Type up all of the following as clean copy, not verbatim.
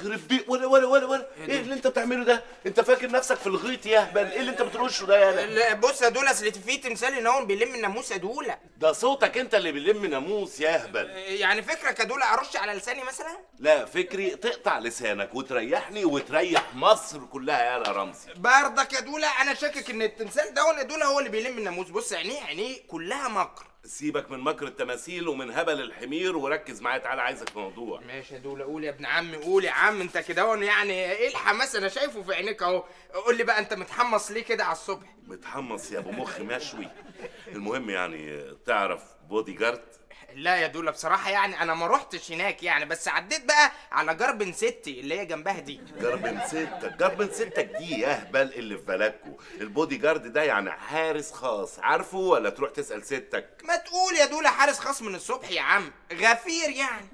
يخرب بيك ولا ايه اللي انت بتعمله ده؟ انت فاكر نفسك في الغيط يا اهبل؟ ايه اللي انت بترشه ده يالا؟ بص يا دولا، اصل في تمثال هنا هو بيلم الناموس يا دولا. ده صوتك انت اللي بيلم ناموس يا اهبل. يعني فكرك يا دولا ارش على لساني مثلا؟ لا، فكري تقطع لسانك وتريحني وتريح مصر كلها يا رمزي. برضك يا دولا انا شاكك ان التمثال ده يا دولا هو اللي بيلم الناموس. بص عينيه كلها مكر. سيبك من مكر التماثيل ومن هبل الحمير وركز معايا. تعالى عايزك في موضوع. ماشي يا دولا، قول يا ابن عمي، قول يا عم. انت كده يعني ايه الحماس؟ انا شايفه في عينيك اهو. قول لي بقى انت متحمص ليه كده على الصبح؟ متحمص يا ابو مخ مشوي. المهم يعني تعرف بودي جارد؟ لا يا دولا بصراحة يعني أنا ما روحتش هناك يعني، بس عديت بقى على جربن ستي اللي هي جنبها دي. جربن ستك دي يا اهبل اللي في بالكوا. البودي جارد ده يعني حارس خاص، عارفه ولا تروح تسأل ستك؟ ما تقول يا دولا حارس خاص من الصبح يا عم، غفير يعني.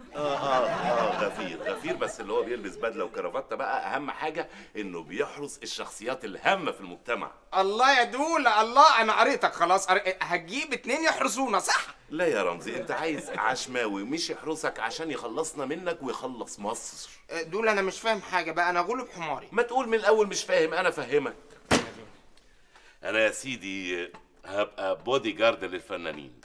غفير بس اللي هو بيلبس بدلة وكرافتة. بقى أهم حاجة إنه بيحرس الشخصيات الهامة في المجتمع. الله يا دولا الله، أنا قريتك خلاص. هتجيب 2 يحرسونا صح؟ لا يا رمزي، انت عايز عشماوي مش يحرسك عشان يخلصنا منك ويخلص مصر. دول انا مش فاهم حاجه بقى، انا غلب حماري. ما تقول من الاول مش فاهم، انا فاهمك. انا يا سيدي هبقى بودي جارد للفنانين.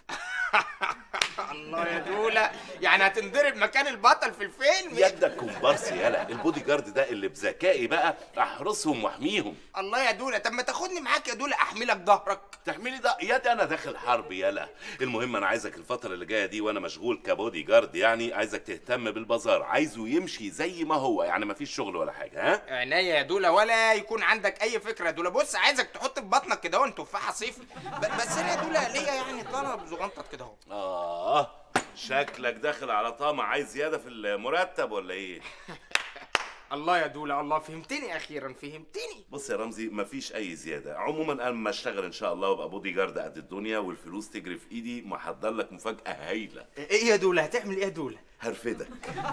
الله يا دولا، يعني هتنضرب مكان البطل في الفيلم؟ يدك كومبارس يالا. البودي جارد ده اللي بذكائي بقى احرسهم واحميهم. الله يا دولا، طب ما تاخدني معاك يا دولا احملك ظهرك. تحميلي ده يا انا داخل حرب يالا. المهم انا عايزك الفتره اللي جايه دي وانا مشغول كبودي جارد يعني عايزك تهتم بالبازار. عايزه يمشي زي ما هو، يعني مفيش شغل ولا حاجه. ها عينيا يا دولا، ولا يكون عندك اي فكره يا دولا. بص عايزك تحط في بطنك كده وانت تفاحه صيف. بس انا يا دولا ليا يعني طلب زغنطط كده اهو. شكلك داخل على طامع، عايز زياده في المرتب ولا ايه؟ الله يا دولا الله، فهمتني اخيرا فهمتني. بص يا رمزي، مفيش اي زياده. عموما اما اشتغل ان شاء الله وابقى بودي جارد قد الدنيا والفلوس تجري في ايدي، محضر لك مفاجاه هايله. ايه يا دولا؟ هتعمل ايه يا دولا؟ هرفدك.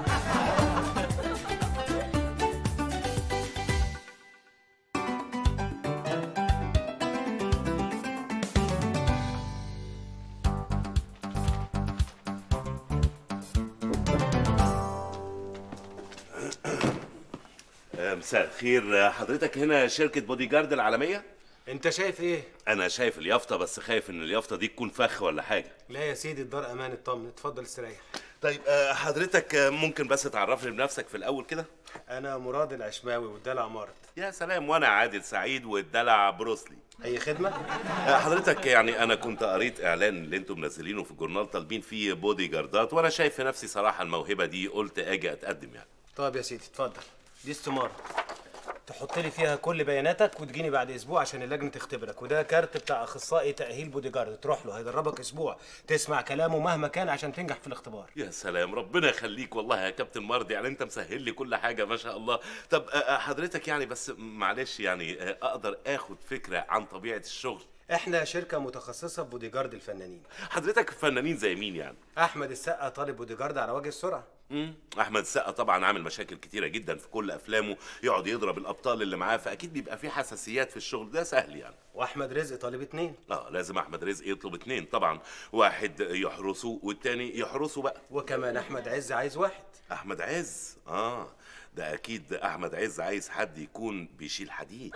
مساء الخير، حضرتك هنا شركة بودي جارد العالمية؟ انت شايف ايه؟ أنا شايف اليافطة، بس خايف إن اليافطة دي تكون فخ ولا حاجة. لا يا سيدي، الدار أمان، اطمن، اتفضل استريح. طيب حضرتك ممكن بس تعرفني بنفسك في الأول كده؟ أنا مراد العشماوي والدلع مارد. يا سلام، وأنا عادل سعيد والدلع بروسلي. أي خدمة؟ حضرتك يعني أنا كنت قريت إعلان اللي أنتم منزلينه في الجورنال طالبين فيه بودي جاردات، وأنا شايف في نفسي صراحة الموهبة دي، قلت أجي أتقدم يعني. طيب يا سيدي اتفضل، دي استمارة تحط لي فيها كل بياناتك وتجيني بعد اسبوع عشان اللجنه تختبرك، وده كارت بتاع اخصائي تاهيل بودي جارد تروح له، هيدربك اسبوع تسمع كلامه مهما كان عشان تنجح في الاختبار. يا سلام، ربنا يخليك والله يا كابتن مرضي، يعني انت مسهل لي كل حاجه ما شاء الله. طب حضرتك يعني بس معلش يعني اقدر اخد فكره عن طبيعه الشغل؟ احنا شركه متخصصه ببودي جارد الفنانين. حضرتك فنانين زي مين يعني؟ احمد السقا طالب بودي جارد على وجه السرعه. احمد السقا طبعا عامل مشاكل كتيره جدا في كل افلامه، يقعد يضرب الابطال اللي معاه، فاكيد بيبقى في حساسيات في الشغل ده، سهل يعني. واحمد رزق طالب 2. لازم احمد رزق يطلب 2 طبعا، واحد يحرسه والتاني يحرسه بقى. وكمان احمد عز عايز 1. احمد عز ده اكيد احمد عز عايز حد يكون بيشيل حديد.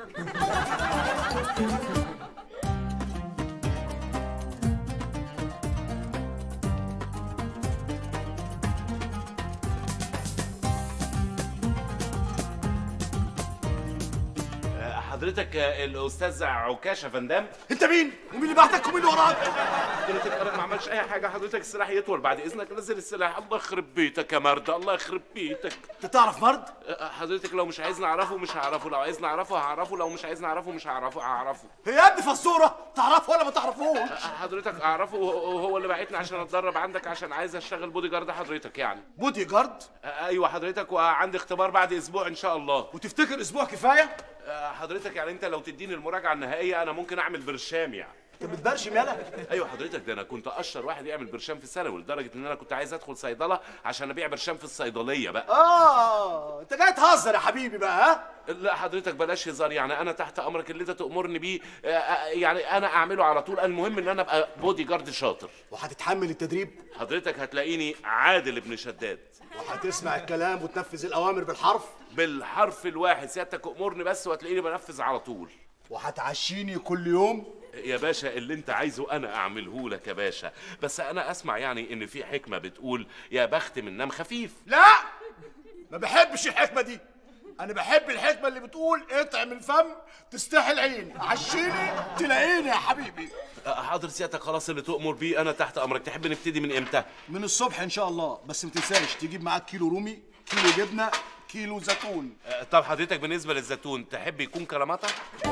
حضرتك الاستاذ عكاشه فندام؟ انت مين؟ ومين اللي بعتك ومين اللي وراك؟ حضرتك انا ما عملش اي حاجه. حضرتك السلاح يطول بعد اذنك، نزل السلاح. الله يخرب بيتك يا مرد، الله يخرب بيتك. انت تعرف مرد؟ حضرتك لو مش عايزني اعرفه مش هعرفه، لو عايزني اعرفه هعرفه، لو مش عايزني اعرفه مش هعرفه. هي يا ابني فزوره، تعرفه ولا ما تعرفوش؟ حضرتك اعرفه، وهو اللي بعتني عشان اتدرب عندك عشان عايز اشتغل بودي جارد حضرتك يعني. بودي جارد؟ ايوه حضرتك، وعندي اختبار بعد اسبوع ان شاء الله. وتفتكر اسبوع كفايه؟ حضرتك يعني انت لو تديني المراجعه النهائيه انا ممكن اعمل برشام يعني. انت بتبرشم يالا؟ ايوه حضرتك، ده انا كنت اشطر واحد يعمل برشام في الثانوي، لدرجه ان انا كنت عايز ادخل صيدله عشان ابيع برشام في الصيدليه بقى. انت جاي تهزر يا حبيبي بقى ها؟ لا حضرتك بلاش هزار، يعني انا تحت امرك اللي انت تامرني بيه، يعني انا اعمله على طول. المهم ان انا ابقى بودي جارد شاطر. وهتتحمل التدريب؟ حضرتك هتلاقيني عادل ابن شداد. وهتسمع الكلام وتنفذ الاوامر بالحرف؟ بالحرف الواحد، سيادتك امرني بس وهتلاقيني بنفذ على طول. وهتعشيني كل يوم؟ يا باشا اللي انت عايزه انا اعمله لك يا باشا، بس انا اسمع يعني ان في حكمه بتقول يا بخت من نام خفيف. لا، ما بحبش الحكمه دي. انا بحب الحكمه اللي بتقول اطعم الفم تستحي العين، عشيني تلاقيني يا حبيبي. حاضر سيادتك، خلاص اللي تؤمر بيه انا تحت امرك. تحب نبتدي من امتى؟ من الصبح ان شاء الله، بس ما تنساش تجيب معاك كيلو رومي، كيلو جبنه، كيلو زيتون. طب حضرتك بالنسبه للزيتون تحب يكون كلاماتا؟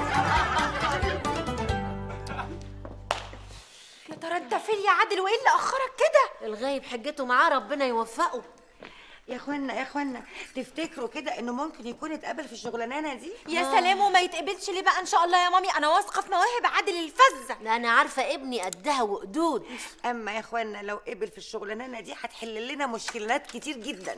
يا ترى انت فين يا عادل وايه اللي اخرك كده؟ الغايب حجته معاه، ربنا يوفقه. يا اخوانا تفتكروا كده انه ممكن يكون اتقبل في الشغلانه دي؟ يا سلام، وما يتقبلش ليه بقى ان شاء الله يا مامي؟ انا واثقه في مواهب عادل الفذه. لا انا عارفه ابني قدها وقدود. اما يا اخوانا لو قبل في الشغلانه دي هتحل لنا مشكلات كتير جدا.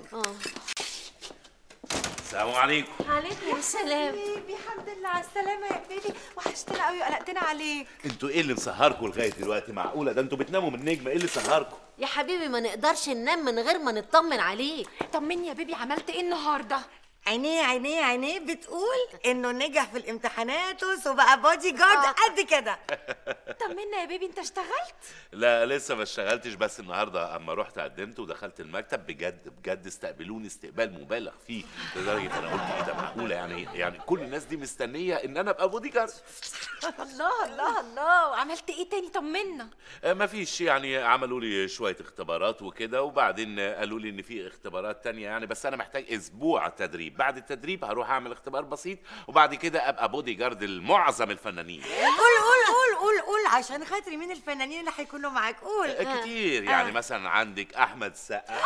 السلام عليكم. عليكم السلام. بيبي الحمد لله على السلامه يا بيبي، وحشتنا قوي وقلقتنا عليك. انتوا ايه اللي مسهركم لغايه دلوقتي؟ معقوله ده انتوا بتناموا من نجمه؟ ايه اللي سهركم؟ يا حبيبي ما نقدرش ننام من غير ما نطمن عليك. طمني يا بيبي، عملت ايه النهارده؟ عينيه بتقول انه نجح في الامتحانات وبقى بودي جارد قد كده. طمنا يا بيبي، انت اشتغلت؟ لا لسه ما اشتغلتش، بس النهارده اما رحت قدمت ودخلت المكتب بجد استقبلوني استقبال مبالغ فيه، لدرجه انا قلت ايه ده؟ معقوله يعني كل الناس دي مستنيه ان انا ابقى بودي جارد؟ الله، وعملت ايه تاني؟ طمنا. مفيش، يعني عملوا لي شويه اختبارات وكده، وبعدين قالوا لي ان في اختبارات تانية يعني، بس انا محتاج اسبوع تدريب. بعد التدريب هروح اعمل اختبار بسيط، وبعد كده ابقى بودي جارد لمعظم الفنانين. قول عشان خاطري مين الفنانين اللي هيكونوا معاك؟ قول. كتير يعني، مثلا عندك احمد السقا،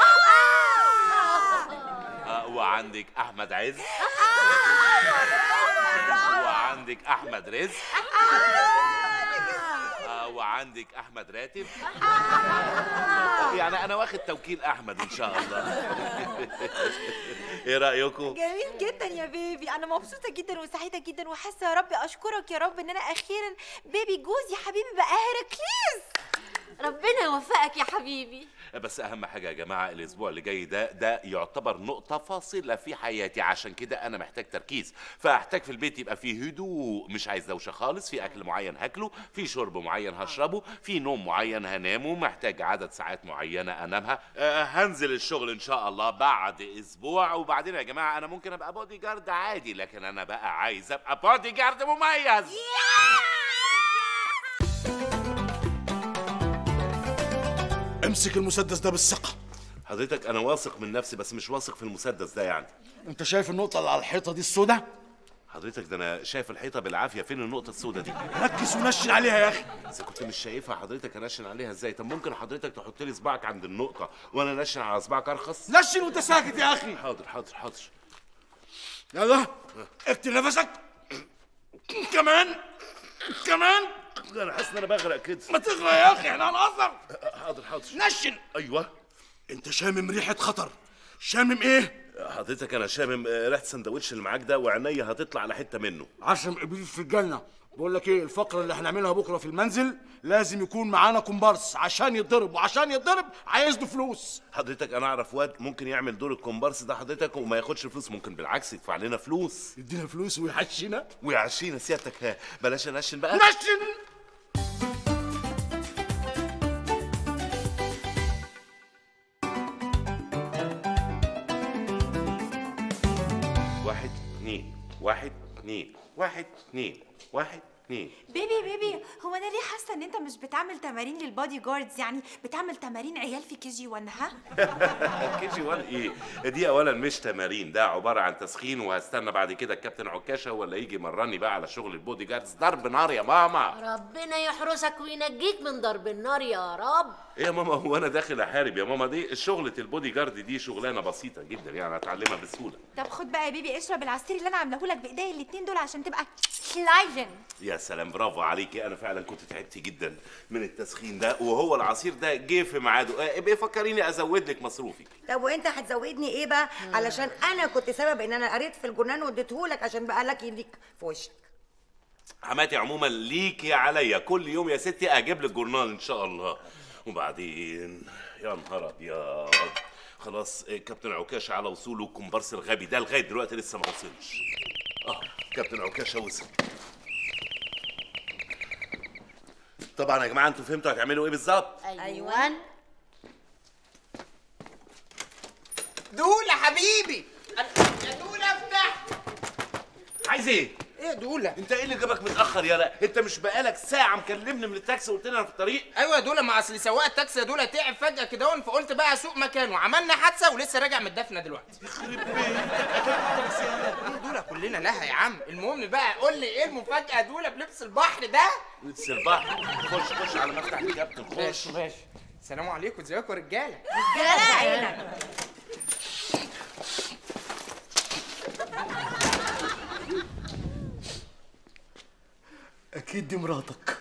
وعندك احمد عز، وعندك احمد رزق، وعندك احمد راتب. يعني انا واخد توكيل احمد ان شاء الله. ايه رايكم؟ جميل جدا يا بيبي، انا مبسوطه جدا وسعيده جدا، وحاسه يا رب اشكرك يا رب ان انا اخيرا بيبي جوزي حبيبي بقى هيراكليس. ربنا يوفقك يا حبيبي. بس اهم حاجه يا جماعه، الاسبوع اللي جاي ده يعتبر نقطه فاصله في حياتي، عشان كده انا محتاج تركيز، فاحتاج في البيت يبقى فيه هدوء، مش عايز دوشه خالص، في اكل معين هاكله، في شرب معين هشربه، في نوم معين هنامه، محتاج عدد ساعات معينه انامها. هنزل الشغل ان شاء الله بعد اسبوع، وبعدين يا جماعه انا ممكن ابقى بودي جارد عادي، لكن انا بقى عايز ابقى بودي جارد مميز. امسك المسدس ده بالثقه. حضرتك انا واثق من نفسي، بس مش واثق في المسدس ده يعني. انت شايف النقطه اللي على الحيطه دي السوداء؟ حضرتك ده انا شايف الحيطه بالعافيه، فين النقطه السوداء دي؟ ركز ونشن عليها يا اخي. بس كنت مش شايفها حضرتك، انشن عليها ازاي؟ طب ممكن حضرتك تحط لي صباعك عند النقطه وانا انشن على صباعك ارخص؟ نشن وانت ساكت يا اخي. حاضر. يلا اكتم نفسك. كمان ده انا حاسس ان انا بغرق كده. ما تغرق يا اخي، احنا هنهزر. حاضر. نشن. ايوه. انت شامم ريحه خطر. شامم ايه؟ حضرتك انا شامم ريحه السندوتش اللي معاك ده، وعينيا هتطلع على حته منه. عشم ابليس في الجنه. بقول لك ايه، الفقره اللي هنعملها بكره في المنزل لازم يكون معانا كومبارس عشان يتضرب، وعشان يتضرب عايز له فلوس. حضرتك انا اعرف واد ممكن يعمل دور الكومبارس ده حضرتك وما ياخدش فلوس، ممكن بالعكس يدفع لنا فلوس. يدينا فلوس ويعشينا سيادتك. بلاش نشن بقى. نشن. واحد اتنين. بيبي، هو انا ليه حاسه ان انت مش بتعمل تمارين للبادي جاردز؟ يعني بتعمل تمارين عيال في كي جي 1. ها؟ كي جي 1 ايه؟ دي اولا مش تمارين، ده عباره عن تسخين، وهستنى بعد كده الكابتن عكاشه هو اللي يجي يمرني بقى على شغل البودي جاردز. ضرب نار يا ماما. ربنا يحرسك وينجيك من ضرب النار يا رب. ايه يا ماما، هو انا داخل احارب يا ماما؟ دي شغله البودي جارد دي شغلانه بسيطه جدا يعني، اتعلمها بسهوله. طب خد بقى يا بيبي، اشرب العصير اللي انا عاملاه لك بايديا الاتنين دول عشان تبقى شلايجن. يا سلام، برافو عليكي. انا فعلا كنت تعبت جدا من التسخين ده، وهو العصير ده جه في ميعاده. ابقي فكريني ازود لك مصروفي. طب وانت هتزودني ايه بقى؟ علشان انا كنت سبب ان انا قريت في الجورنال واديتهولك عشان بقى لك يديك في وشك. حماتي عموما ليكي عليا، كل يوم يا ستي اجيب لك جورنال ان شاء الله. وبعدين يا نهار ابيض، خلاص كابتن عكاشه على وصوله. الكومبارس الغبي ده لغايه دلوقتي لسه ما وصلش. كابتن عكاشه وصل. طبعا يا جماعه انتوا فهمتوا هتعملوا ايه بالظبط؟ ايوه. دولة حبيبي، يا دولة افتح. عايز ايه؟ ايه يا دولة؟ انت ايه اللي جابك متاخر يالا؟ انت مش بقالك ساعه مكلمني من التاكسي وقلت لي انا في الطريق؟ ايوه يا دولة، ما اصل سواق التاكسي يا دولة تعب فجأة كده فقلت بقى اسوق مكانه، عملنا حادثة ولسه راجع من الدفنة دلوقتي. يخرب بيتك، اكلت التاكسي يالا. ايه يا دولة كلنا لها يا عم. المهم بقى قول لي ايه المفاجأة يا دولة بلبس البحر ده؟ لبس البحر؟ خش على مفتاح الكابتن، خش. ماشي. السلام عليكم، ازيكم يا رجالة؟ رجاله عينك. اكيد دي مراتك.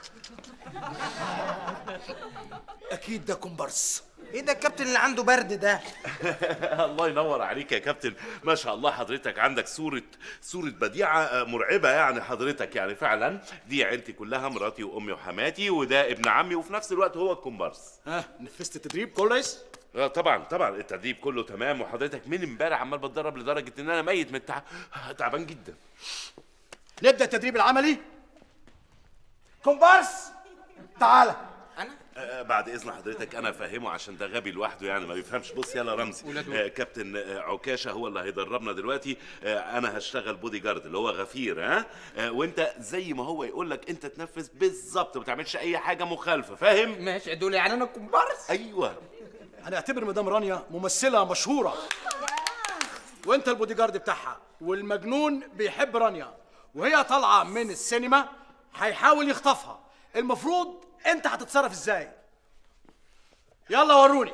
اكيد ده كومبارس. ايه ده الكابتن اللي عنده برد ده؟ الله ينور عليك يا كابتن، ما شاء الله حضرتك عندك صورة بديعة مرعبة يعني. حضرتك يعني فعلا دي عيلتي كلها، مراتي وامي وحماتي، وده ابن عمي، وفي نفس الوقت هو الكومبارس. نفذت التدريب كويس؟ طبعا التدريب كله تمام. وحضرتك من امبارح عمال بتدرب لدرجة ان انا ميت من تعبان جدا. نبدا التدريب العملي. كومبارس تعالى. انا؟ بعد اذن حضرتك انا فاهمه عشان ده غبي لوحده يعني ما بيفهمش. بص يلا رمزي، كابتن عكاشه هو اللي هيدربنا دلوقتي. انا هشتغل بودي جارد اللي هو غفير. وانت زي ما هو يقول لك انت تنفذ بالظبط، ما تعملش اي حاجه مخالفه، فاهم؟ ماشي يا دولة، يعني انا كومبارس؟ ايوه. هنعتبر مدام رانيا ممثله مشهوره، وانت البودي جارد بتاعها، والمجنون بيحب رانيا وهي طالعه من السينما هيحاول يخطفها. المفروض انت هتتصرف ازاي؟ يلا وروني.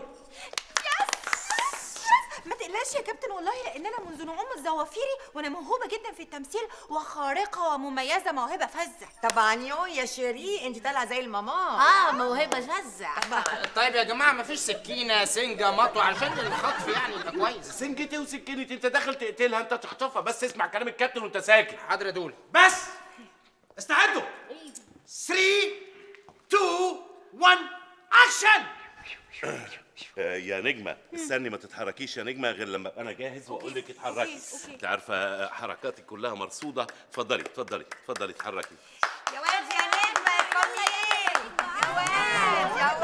ما تقلقش يا كابتن والله، لان انا منذ نعوم الظوافيري وانا موهوبه جدا في التمثيل وخارقه ومميزه، موهبه فزه. طبعا يا شيري انت طالعه زي الماما. موهبه فزه. طيب يا جماعه مفيش سكينه سنجه مطوه عشان الخطف يعني يبقى كويس؟ سنجتي وسكينتي، انت داخل تقتلها انت تخطفها. بس اسمع كلام الكابتن وانت ساكت. حاضر يا دولة. بس استعدوا. 3 2 1 اكشن. يا نجمة استني، ما تتحركيش يا نجمة غير لما ابقى انا جاهز واقول لك اتحركي. انت عارفة حركاتك كلها مرصودة. اتفضلي اتحركي. يا واد يا نجمه الكوميديين. يا واد يا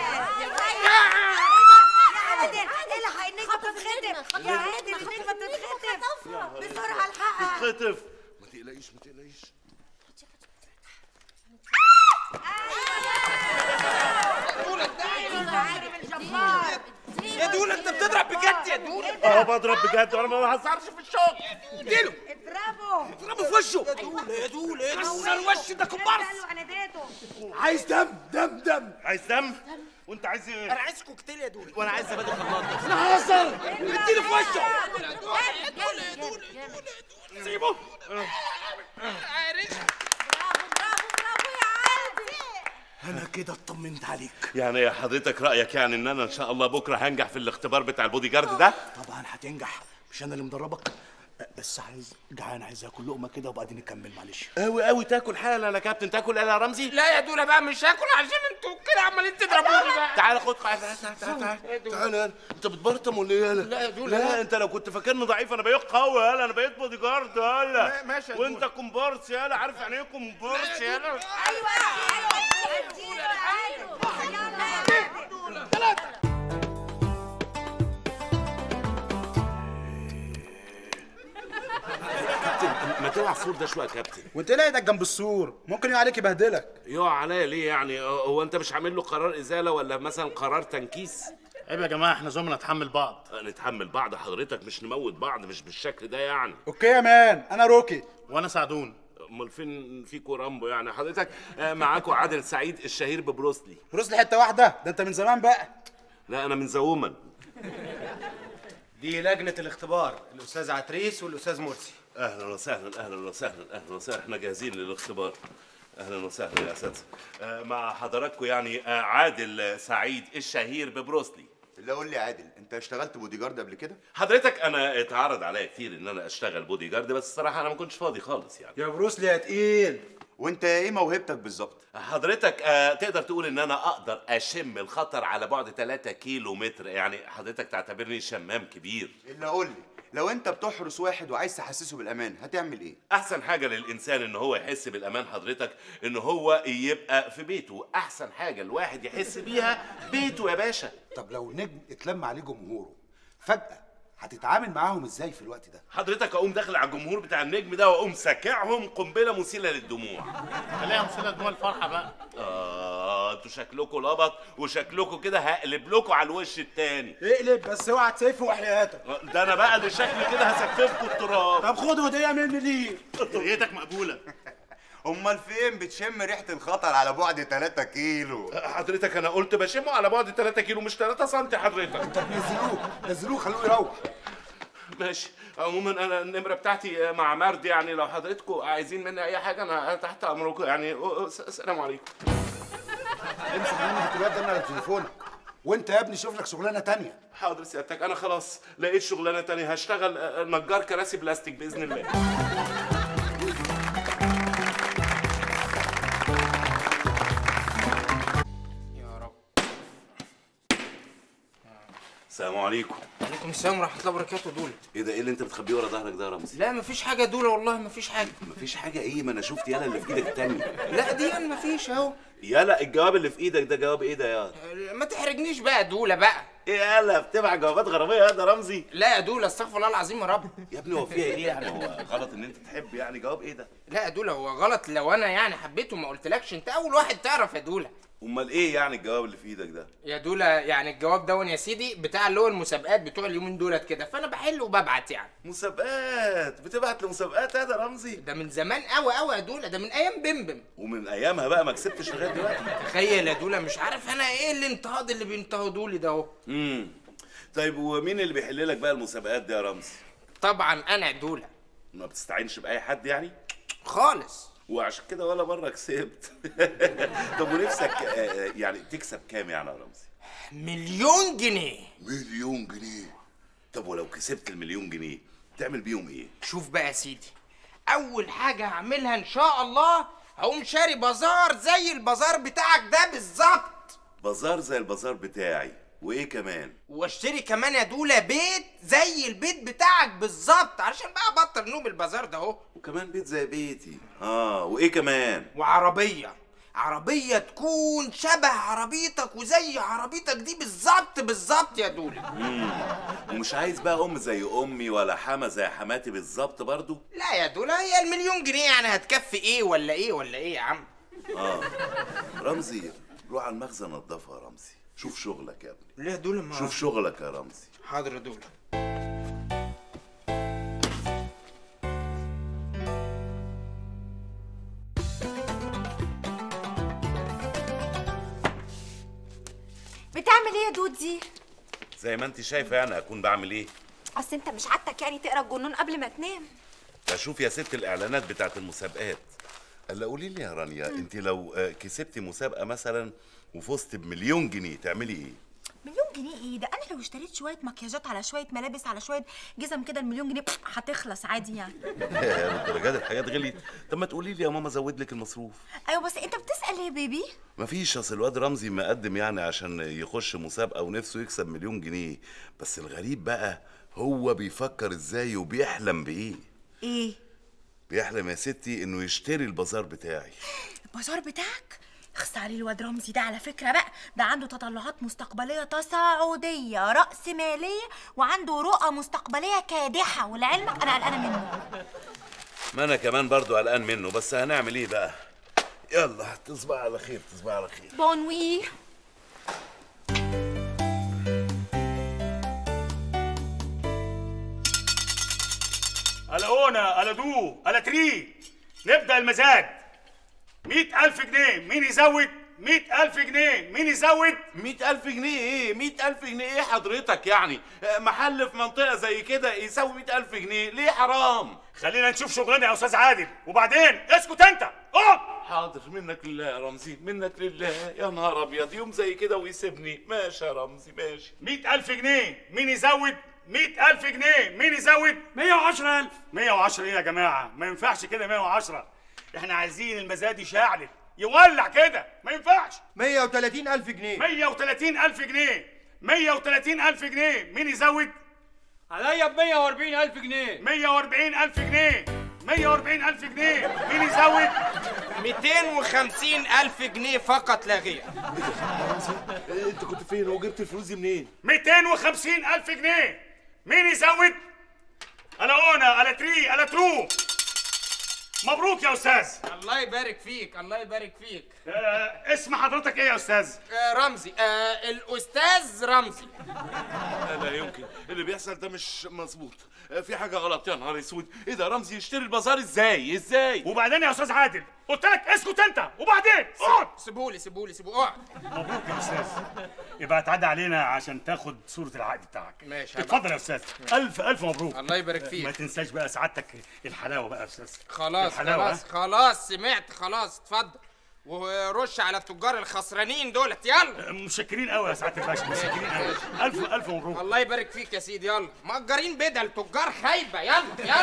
عادل الحق النجمه بتتخطف. يا عادل النجمه بتتخطف بسرعه الحقها. تتخطف. ما تقلقيش. يا دولة انت بتضرب بجد يا دولة؟ بضرب بجد وانا ما بهزرش في الشغل. اديله اضربه في وشه. يا دولة كسر وش ده كومبارس. عايز دم. عايز دم؟ وانت عايز ايه؟ انا عايز كوكتيل يا دولة. وانا عايز زبادي خلاط. انا هزر. اديله في وشه. يا دولة سيبه. انا كده اطمنت عليك. يعني حضرتك رايك يعني ان انا ان شاء الله بكره هنجح في الاختبار بتاع البودي جارد ده؟ طبعا هتنجح، مش انا اللي مدربك. بس عايز اكل لقمه كده وبعدين نكمل معلش. قوي تاكل حالا يا كابتن. تاكل يا رمزي؟ لا يا دولة بقى مش هاكل عشان انتوا كده عمالين تضربوني بقى. تعال خد تعال. انت بتبرطم ولا ايه؟ لا يا دولة لا انت لو كنت فاكرني ضعيف انا بقيت قوي يالا. انا بقيت بودي جارد يالا. ماشي يا وانت كومبارس يالا. عارف يعني ايه كومبارس يالا؟ ما تلعب السور ده شويه يا كابتن. وانت ليه ايدك جنب السور؟ ممكن يقع عليك يبهدلك. يقع عليا ليه يعني؟ هو انت مش عامل له قرار ازاله ولا مثلا قرار تنكيس؟ عيب يا جماعه، احنا زملاء نتحمل بعض. نتحمل بعض حضرتك، مش نموت بعض، مش بالشكل ده يعني. اوكي يا مان، انا روكي وانا سعدون. امال فين فيكوا رامبو يعني؟ حضرتك معاكوا عادل سعيد الشهير ببروسلي. بروسلي حته واحده؟ ده انت من زمان بقى. لا انا من زوما. دي لجنه الاختبار، الاستاذ عتريس والاستاذ مرسي. اهلا وسهلا اهلا وسهلا اهلا وسهلا، احنا جاهزين للاختبار. اهلا وسهلا يا اساتذه. مع حضراتكم يعني عادل سعيد الشهير ببروسلي. لا قول لي عادل، انت اشتغلت بودي جارد قبل كده؟ حضرتك انا اتعرض عليا كتير ان انا اشتغل بودي جارد، بس الصراحه انا ما كنتش فاضي خالص يعني. يا بروسلي يا تقيل. وانت ايه موهبتك بالظبط؟ حضرتك تقدر تقول ان انا اقدر اشم الخطر على بعد 3 كيلو متر، يعني حضرتك تعتبرني شمام كبير. الا قول لي، لو انت بتحرس واحد وعايز تحسسه بالامان هتعمل ايه؟ احسن حاجه للانسان ان هو يحس بالامان حضرتك ان هو يبقى في بيته. احسن حاجه الواحد يحس بيها بيته يا باشا. طب لو نجم اتلم عليه جمهوره فجأة هتتعامل معاهم ازاي في الوقت ده؟ حضرتك اقوم داخل على الجمهور بتاع النجم ده واقوم ساكعهم قنبله مسيله للدموع. خليها مسيله دموع الفرحه بقى. انتوا شكلكم لبط وشكلكم كده هقلب لكم على الوش التاني. اقلب بس اوعى تسيف وحياتك. ده انا بقى اللي شكلي كده هسففكم التراب. طب خد هديه مني ليه؟ هديتك مقبوله. امال فين بتشم ريحه الخطر على بعد 3 كيلو؟ حضرتك انا قلت بشمه على بعد 3 كيلو مش 3 سم حضرتك. طب نزلوه خلوه يروح. ماشي. عموما انا النمره بتاعتي مع مرد، يعني لو حضرتكم عايزين مني اي حاجه انا تحت امركم يعني. السلام عليكم. امسك مني الواد ده على تليفونك، وانت يا ابني شوف لك شغلانه تانية. حاضر سيادتك، انا خلاص لقيت شغلانه تانية، هشتغل نجار كراسي بلاستيك باذن الله. يا رب. السلام عليكم. وعليكم السلام ورحمه الله وبركاته. دول ايه ده؟ ايه اللي انت بتخبيه ورا ظهرك ده يا رمزي؟ لا مفيش حاجه دول، والله مفيش حاجه. مفيش حاجه ايه؟ ما انا شفت يالا اللي في ايدك التانية. لا دي مفيش اهو. يالا الجواب اللي في ايدك ده جواب ايه ده يا؟ ما تحرجنيش بقى دوله بقى. ايه يالا بتبعت جوابات غراميه يا ده رمزي؟ لا يا دوله استغفر الله العظيم يا رب. يا ابني هو فيها ايه يعني؟ هو غلط ان انت تحب يعني؟ جواب ايه ده؟ لا يا دوله هو غلط لو انا يعني حبيته وما قلتلكش، انت اول واحد تعرف يا دوله. امال ايه يعني الجواب اللي في ايدك ده؟ يا دوله يعني الجواب دون يا سيدي بتاع اللي هو المسابقات بتوع اليومين دولت كده، فانا بحل وببعت يعني. مسابقات؟ بتبعت لمسابقات يا ده رمزي؟ ده من زمان قوي قوي يا دوله، ده من ايام بمبم. ومن ايامها بقى ما كسبتش لغايه دلوقتي؟ تخيل يا دوله، مش عارف انا ايه الانتهاض اللي بينتهضوا لي ده اهو. طيب ومين اللي بيحل لك بقى المسابقات دي يا رمزي؟ طبعا انا يا دوله. ما بتستعينش باي حد يعني؟ خالص. وعشان كده ولا مره كسبت. طب ونفسك يعني تكسب كام يعني يا رمزي؟ 1,000,000 جنيه. 1,000,000 جنيه؟ طب ولو كسبت ال1,000,000 جنيه تعمل بيهم ايه؟ شوف بقى يا سيدي، اول حاجه هعملها ان شاء الله هقوم شاري بازار زي البازار بتاعك ده بالظبط. بازار زي البازار بتاعي؟ وايه كمان؟ واشتري كمان يا دوله بيت زي البيت بتاعك بالظبط، علشان بقى بطل نوم البازار ده اهو. وكمان بيت زي بيتي؟ وايه كمان؟ عربيه تكون شبه عربيتك وزي عربيتك دي بالظبط بالظبط يا دوله. ومش عايز بقى ام زي امي ولا حما زي حماتي بالظبط برضو؟ لا يا دوله، هي ال1,000,000 جنيه يعني هتكفي ايه ولا ايه يا عم؟ رمزي روح على المخزن نضفها يا رمزي. شوف شغلك يا ابني. ليه يا دوله؟ شوف شغلك يا رمزي. حاضر يا دوله. بتعمل ايه يا دودي؟ زي ما انت شايفه يعني اكون بعمل ايه؟ اصل انت مش عادتك يعني تقرا الجنون قبل ما تنام؟ بشوف يا ست الاعلانات بتاعت المسابقات. الا قولي لي يا رانيا، انت لو كسبتي مسابقه مثلا وفزت ب1,000,000 جنيه تعملي ايه؟ 1,000,000 جنيه ايه ده؟ انا لو اشتريت شويه مكياجات على شويه ملابس على شويه جزم كده ال1,000,000 جنيه هتخلص عادي يعني. للدرجه دي الحاجات غليت؟ طب ما تقولي لي يا ماما زود لك المصروف. ايوه بس انت بتسال ليه يا بيبي؟ مفيش، اصل الواد رمزي مقدم يعني عشان يخش مسابقه ونفسه يكسب 1,000,000 جنيه، بس الغريب بقى هو بيفكر ازاي وبيحلم بايه؟ ايه؟ بيحلم يا ستي انه يشتري البازار بتاعي. البازار بتاعك؟ اخس عليه الواد رمزي ده على فكره بقى، ده عنده تطلعات مستقبليه تصاعديه راس ماليه وعنده رؤى مستقبليه كادحه، ولعلمك انا قلقانه منه. ما انا كمان برضو قلقان منه، بس هنعمل ايه بقى؟ يلا تصبح على خير، تصبح على خير. بونوي. على اونا، على دو، على تري. نبدأ المزاد. 100,000 جنيه، مين يزود؟ 100,000 جنيه. مين يزود؟ 100,000 جنيه ايه؟ 100,000 جنيه ايه حضرتك يعني؟ محل في منطقة زي كده يساوي 100,000 جنيه؟ ليه حرام؟ خلينا نشوف شغلنا يا استاذ عادل، وبعدين اسكت انت، اقعد. حاضر، منك لله يا رمزي، منك لله. يا نهار ابيض، يوم زي كده ويسيبني؟ ماشي يا رمزي ماشي. 100,000 جنيه. مين يزود؟ 100,000 جنيه. مين يزود؟ 110,000. 110 ايه يا جماعه؟ ما ينفعش كده 110. احنا عايزين المزاد يشعلل يولع كده، ما ينفعش. 130,000 جنيه. 130,000 جنيه. 130,000 جنيه. مين يزود؟ عليا ب 140,000 جنيه. 140,000 جنيه. 140,000 جنيه. مين يزود؟ 250,000 جنيه فقط لا غير. انت كنت فين وجبت الفلوس دي منين؟ 250,000 جنيه. مين يزود؟ ألا ألا تري ألا ترو. مبروك يا أستاذ. الله يبارك فيك، الله يبارك فيك. اسم حضرتك إيه يا أستاذ؟ رمزي. الأستاذ رمزي. لا يمكن، اللي بيحصل ده مش مظبوط، في حاجة غلط. يا نهار اسود، ايه ده؟ رمزي يشتري البازار ازاي؟ وبعدين يا أستاذ عادل، قلت لك اسكت أنت، وبعدين اقعد. سيبولي اقعد. مبروك يا أستاذ. يبقى تعدي علينا عشان تاخد صورة العقد بتاعك. ماشي. اتفضل يا أستاذ. ألف مبروك. الله يبارك فيك. ما تنساش بقى سعادتك الحلاوة بقى يا أستاذ. خلاص سمعت، خلاص اتفضل. ورش على التجار الخسرانين دولت، يلا. متشكرين قوي يا سعاده الباشا، متشكرين قوي. الف مبروك. الله يبارك فيك يا سيدي. يلا مأجرين بدل تجار خايبه. يلا.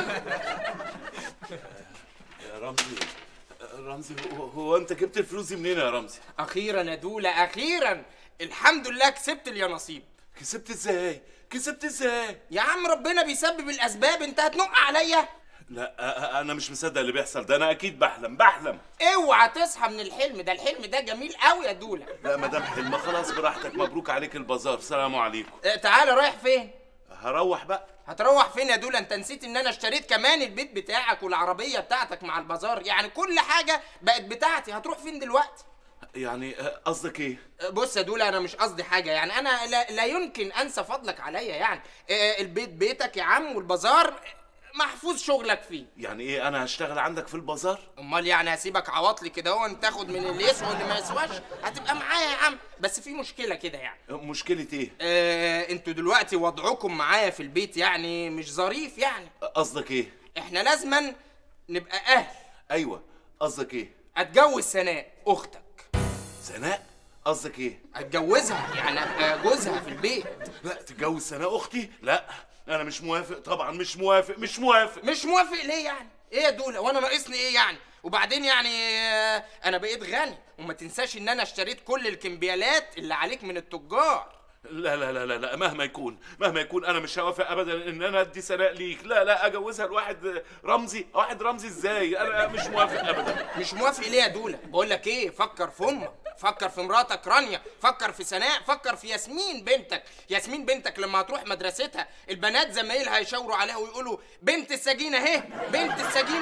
يا رمزي هو انت جبت الفلوس دي منين يا رمزي؟ اخيرا يا دوله، اخيرا الحمد لله كسبت اليانصيب. كسبت ازاي؟ يا عم ربنا بيسبب الاسباب، انت هتنق عليا؟ لا انا مش مصدق اللي بيحصل ده، انا اكيد بحلم. اوعى تصحى من الحلم ده، الحلم ده جميل قوي يا دوله. لا ما دام حلم خلاص براحتك، مبروك عليك البازار، سلام عليكم. تعالى، رايح فين؟ هروح بقى. هتروح فين يا دوله؟ انت نسيت ان انا اشتريت كمان البيت بتاعك والعربيه بتاعتك مع البازار، يعني كل حاجه بقت بتاعتي. هتروح فين دلوقتي؟ يعني قصدك ايه؟ بص يا دوله، انا مش قصدي حاجه، يعني انا لا يمكن انسى فضلك عليا، يعني البيت بيتك يا عم، والبازار محفوظ شغلك فيه. يعني ايه انا هشتغل عندك في البازار؟ امال يعني هسيبك عواطلي كده هو تاخد من اللي يسوى واللي ما يسواش؟ هتبقى معايا يا عم، بس في مشكله كده يعني. مشكله ايه؟ انتوا دلوقتي وضعكم معايا في البيت يعني مش ظريف يعني. قصدك ايه؟ احنا لازما نبقى اهل. ايوه، قصدك ايه؟ اتجوز سناء اختك. سناء؟ قصدك ايه؟ اتجوزها يعني ابقى جوزها في البيت. لا تتجوز سناء اختي؟ لا انا مش موافق طبعا، مش موافق. مش موافق ليه يعني؟ ايه يا دوله، وانا ناقصني ايه يعني؟ وبعدين يعني انا بقيت غني، وما تنساش ان انا اشتريت كل الكمبيالات اللي عليك من التجار. لا لا لا لا، مهما يكون انا مش هوافق ابدا ان انا ادي سناء ليك. لا اجوزها لواحد رمزي. ازاي؟ انا مش موافق ابدا. مش موافق ليه يا دوله؟ بقول لك ايه، فكر في امك، فكر في مراتك رانيا، فكر في سناء، فكر في ياسمين بنتك لما هتروح مدرستها البنات زمايلها هيشاوروا عليها ويقولوا بنت السجينه اهي. بنت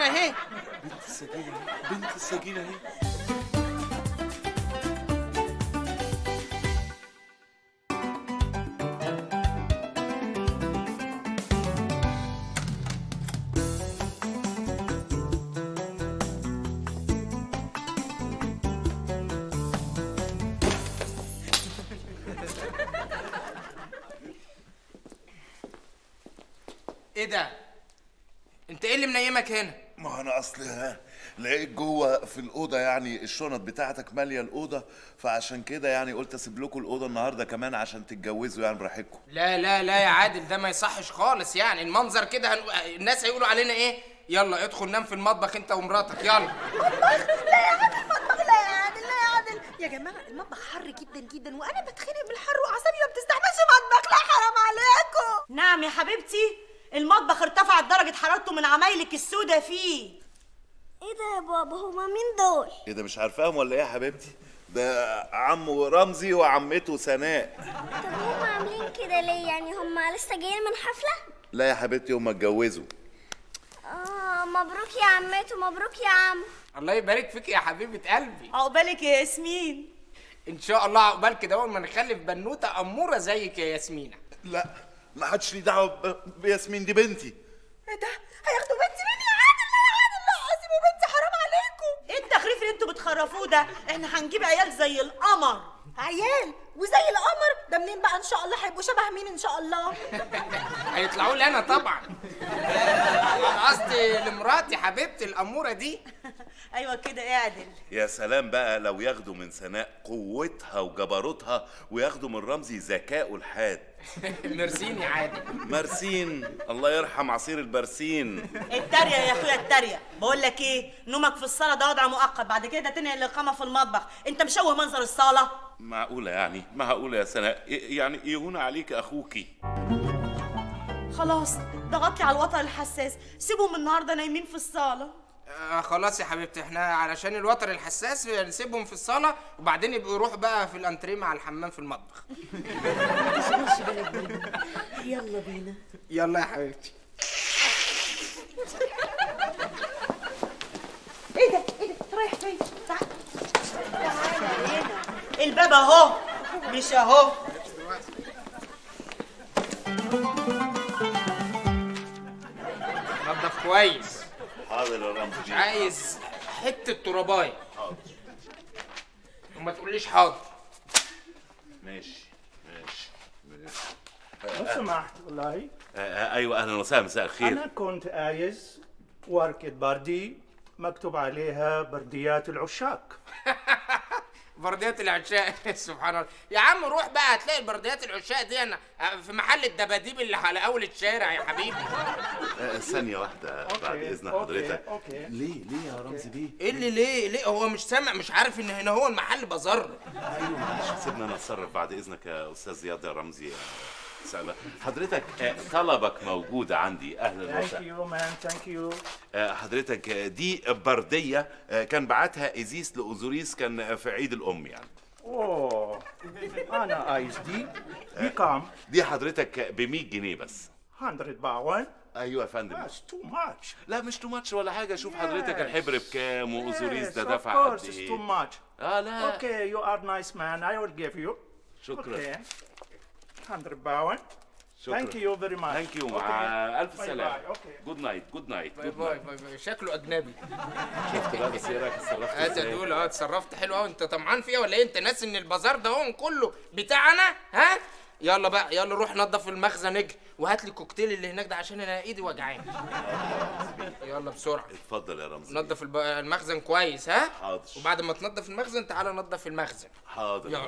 السجينه اهي. ايه ده؟ انت ايه اللي منيمك هنا؟ ما انا اصل لقيت جوه في الاوضه يعني الشنط بتاعتك ماليه الاوضه، فعشان كده يعني قلت اسيب لكم الاوضه النهارده كمان عشان تتجوزوا يعني براحتكم. لا يا عادل، ده ما يصحش خالص يعني. المنظر كده الناس هيقولوا علينا ايه؟ يلا ادخل نام في المطبخ انت ومراتك، يلا. مطبخ؟ لا يا عادل، المطبخ لا يا عادل. يا جماعه المطبخ حر جدا وانا بتخنق من الحر واعصابي ما بتستحملش مطبخ. لا حرام عليكم. نعم يا حبيبتي، المطبخ ارتفعت درجة حرارته من عمايلك السودة فيه. ايه ده يا بابا؟ هما مين دول؟ ايه ده، مش عارفاهم ولا ايه يا حبيبتي؟ ده عمو رمزي وعمته سناء. طب هما عاملين كده ليه؟ يعني هما لسه جايين من حفلة؟ لا يا حبيبتي، هما اتجوزوا. مبروك يا عمته، مبروك يا عم. الله يبارك فيك يا حبيبة قلبي. عقبالك يا ياسمين. ان شاء الله عقبال كده اول ما نخلف بنوته اموره زيك يا ياسمينه. لا ما حدش ليه دعوه بياسمين، دي بنتي. ايه ده؟ هياخدوا بنتي مني يا عادل؟ لا يا عادل، لا سيبوا بنتي، حرام عليكم. ايه التخريف اللي انتوا بتخرفوه ده؟ احنا هنجيب عيال زي القمر. عيال وزي القمر ده منين بقى؟ ان شاء الله هيبقوا شبه مين ان شاء الله؟ هيطلعوا لي انا طبعا. انا قصدي لمراتي حبيبتي الاموره دي. ايوه كده اعدل. يا سلام بقى لو ياخدوا من سناء قوتها وجبروتها وياخدوا من رمزي ذكائه الحاد. ميرسين يا عادل. مرسين، الله يرحم عصير البرسين. التريق يا اخويا التريق. بقول لك ايه، نومك في الصاله ده وضع مؤقت، بعد كده تنقل الاقامه في المطبخ. انت مشوه منظر الصاله. معقولة يعني؟ معقولة يا سناء؟ يعني يهون عليك اخوكي. خلاص ضغطلي على الوتر الحساس، سيبهم النهارده نايمين في الصاله. خلاص يا حبيبتي، احنا علشان الوتر الحساس نسيبهم في الصاله وبعدين يبقوا يروحوا بقى في الانتريه مع الحمام في المطبخ. يلا بينا. يلا يا حبيبتي. ايه ده؟ انت رايح فين؟ تعال هنا. الباب اهو مش اهو. نضف كويس. حاضر يا رمزي. مش عايز حته ترابايه. حاضر. وما تقوليش حاضر. ماشي. لو سمحت والله. ايوه اهلا وسهلا، مساء الخير. انا كنت عايز ورقة بردي مكتوب عليها برديات العشاق. برديات العشاق. سبحان الله يا عم، روح بقى هتلاقي البرديات العشاق دي أنا في محل الدباديب اللي على اول الشارع يا حبيبي. ثانية واحدة بعد إذن حضرتك. ليه يا رمزي بيه؟ ايه اللي ليه؟ هو مش سامع، مش عارف إن هنا هو المحل بازار. أيوه معلش سيبنا أنا أتصرف بعد إذنك يا أستاذ زياد يا رمزي. حضرتك طلبك موجودة عندي. أهلا وسهلا. ثانك يو مان، ثانك يو. حضرتك دي بردية كان بعتها إيزيس لأوزوريس، كان في عيد الأم يعني. اوه انا عايز دي كام؟ دي حضرتك ب 100 جنيه بس. 100 باون. ايوه يا فندم. That's too much. لا مش تو ماتش ولا حاجه. شوف حضرتك الحبر بكام واوزوريس ده Yes, دفع of قد course, ايه. it's too much. لا Okay, you are nice man. I will give you. شكرا. Okay. 100 باون. شكرا. Thank you very much. ثانك يو. مع الف باي سلامه. باي. Okay. جود نايت جود نايت. باي باي باي. شكله اجنبي. شفت بقى بس ايه رايك اتصرفت ازاي؟ دول اتصرفت حلو قوي. انت طمعان فيها ولا ايه؟ انت ناسي ان البازار ده هون كله بتاعنا؟ ها يلا بقى، يلا روح نظف المخزن اجي وهات لي الكوكتيل اللي هناك ده عشان انا ايدي وجعاني. يلا بسرعه. اتفضل يا رمزي. نظف المخزن كويس. ها حاضر. وبعد ما تنظف المخزن تعالى نظف المخزن. حاضر. يلا.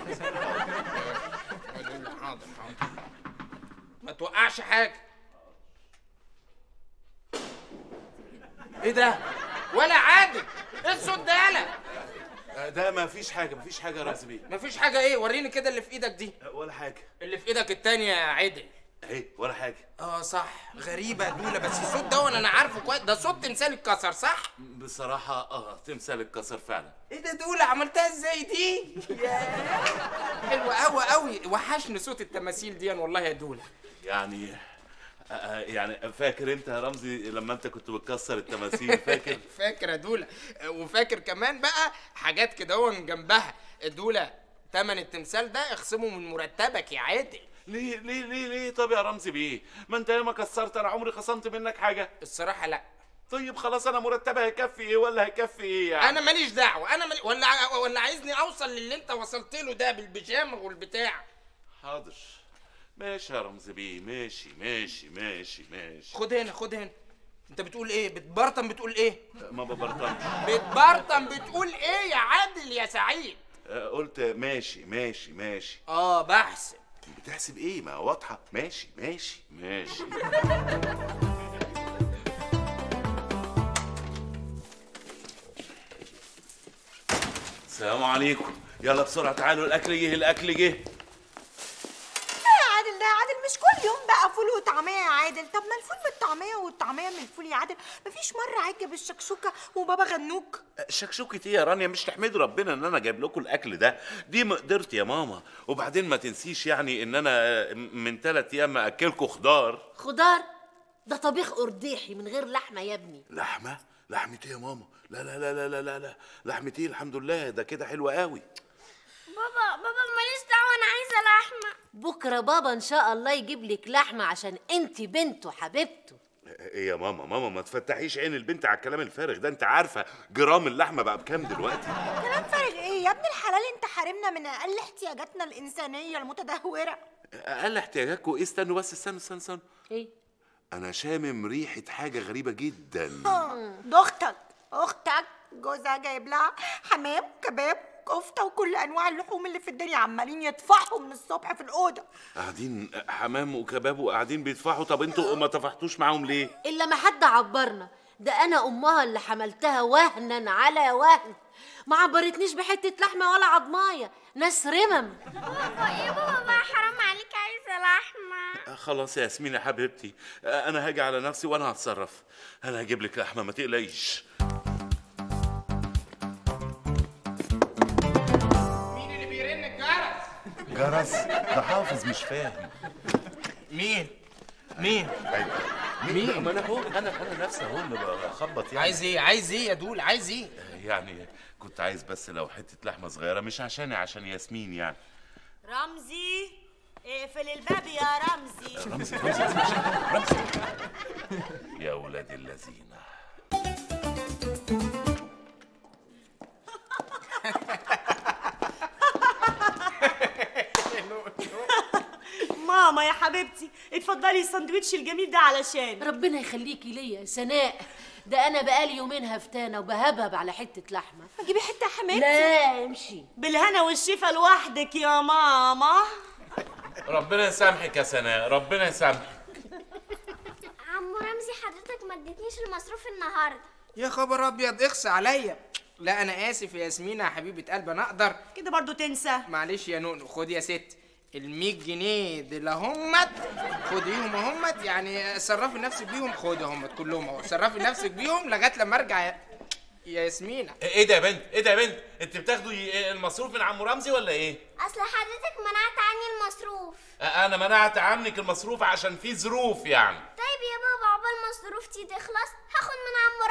حاضر. ما توقعش حاجه. ايه ده؟ ولا عادل، ايه الصوت ده يالا؟ ده ما فيش حاجه يا رمزي بيه. ما فيش حاجه ايه؟ وريني كده اللي في ايدك دي. ولا حاجه. اللي في ايدك التانية يا عدل. اهي ولا حاجه. صح، غريبه دولة، بس الصوت ده انا عارفه كويس، ده صوت تمثال اتكسر صح؟ بصراحه تمثال اتكسر فعلا. ايه ده دولة؟ عملتها ازاي دي؟ حلوه قوي قوي، وحشني صوت التماثيل دي والله يا دولة. يعني فاكر انت يا رمزي لما انت كنت بتكسر التماثيل؟ فاكر؟ فاكر يا دولة، وفاكر كمان بقى حاجات كده هو جنبها. دولة تمن التمثال ده اخصمه من مرتبك يا عادل. ليه طب يا رمزي بيه؟ ما انت ياما كسرت، انا عمري خصمت منك حاجه؟ الصراحه لا. طيب خلاص، انا مرتبي هيكفي ايه ولا هيكفي ايه يعني؟ انا ماليش دعوه، ولا عايزني اوصل للي انت وصلت له ده بالبيجامه والبتاع. حاضر ماشي يا رمزي بيه، ماشي. خد هنا. انت بتقول ايه؟ بتبرطم بتقول ايه؟ ما ببرطمش. بتبرطم بتقول ايه يا عادل يا سعيد؟ قلت ماشي. بحسب. بتحسب ايه؟ ما واضحه. ماشي. السلام عليكم. يلا بسرعه تعالوا، الاكل جه. يا عادل مش كل يوم بقى فول وطعميه يا عادل. طب ما الفول من الطعميه والطعميه من الفول يا عادل. مفيش مره عجب الشكشوكه وبابا غنوج؟ شكشوكة ايه يا رانيا؟ مش تحمدوا ربنا ان انا جايب لكم الاكل ده؟ دي مقدرتي يا ماما. وبعدين ما تنسيش يعني ان انا من 3 ايام ماكلكم خضار. ده طبيخ قرديحي من غير لحمه يا ابني. لحمه ايه يا ماما؟ لا لحمه ايه؟ الحمد لله ده كده حلوه قوي. بابا ماليش دعوه، انا عايزه لحمه. بكره بابا ان شاء الله يجيب لك لحمه عشان انت بنته حبيبته. ايه يا ماما؟ ماما ما تفتحيش عين البنت على الكلام الفارغ ده. انت عارفه جرام اللحمه بقى بكام دلوقتي؟ كلام فارغ ايه يا ابن الحلال؟ انت حارمنا من اقل احتياجاتنا الانسانيه المتدهوره. اقل احتياجاتكم ايه؟ استنوا بس، استنوا. ايه؟ انا شامم ريحه حاجه غريبه جدا. ده اختك جوزها جايب لها حمام كباب كفته وكل انواع اللحوم اللي في الدنيا، عمالين يطفحوا من الصبح في الاوضه. قاعدين حمام وكباب وقاعدين بيطفحوا. طب انتوا ما طفحتوش معاهم ليه؟ الا ما حد عبرنا. ده انا امها اللي حملتها وهنا على وهن، ما عبرتنيش بحته لحمه ولا عضمايه، ناس رمم. يا بابا بقى حرام عليك، عايزه لحمه. خلاص يا ياسمين يا حبيبتي، انا هاجي على نفسي وانا هتصرف. انا هجيب لك لحمه ما تقلقيش. مين اللي بيرن الجرس؟ جرس؟ ده حافظ مش فاهم. مين؟ مين؟ ما انا هو انا نفسي اهو اللي بخبط يعني. عايز ايه يا دول؟ عايز ايه؟ يعني كنت عايز بس لو حته لحمه صغيره، مش عشاني، عشان ياسمين يعني. رمزي اقفل الباب يا رمزي. رمزي يا ولاد اللذين. ماما يا حبيبتي اتفضلي الساندوتش الجميل ده علشان. ربنا يخليكي ليا يا سناء. ده انا بقالي يومين هفتانه وبهبهب على حته لحمه. جيبي حته يا حماتي. لا امشي بالهنا والشفا لوحدك يا ماما. ربنا يسامحك يا سناء، ربنا يسامحك. عمو رمزي حضرتك ما اديتنيش المصروف النهارده. يا خبر ابيض، اخصى عليا. لا انا اسف يا ياسمينة يا حبيبه قلبي، انا اقدر كده برضو تنسى. معلش يا نونو. خد يا ست ال100 جنيه دول اهمت، خديهم اهمت، يعني صرفي نفسك بيهم. خدي اهمت كلهم اهو، صرفي نفسك بيهم لغايه لما ارجع يا ياسمينة. ايه ده يا بنت؟ ايه ده يا بنت؟ انت بتاخدوا المصروف من عمو رمزي ولا ايه؟ اصل حضرتك منعت عني المصروف. انا منعت عنك المصروف عشان في ظروف يعني. طيب يا بابا عقبال مصروفتي تخلص هاخد من عمو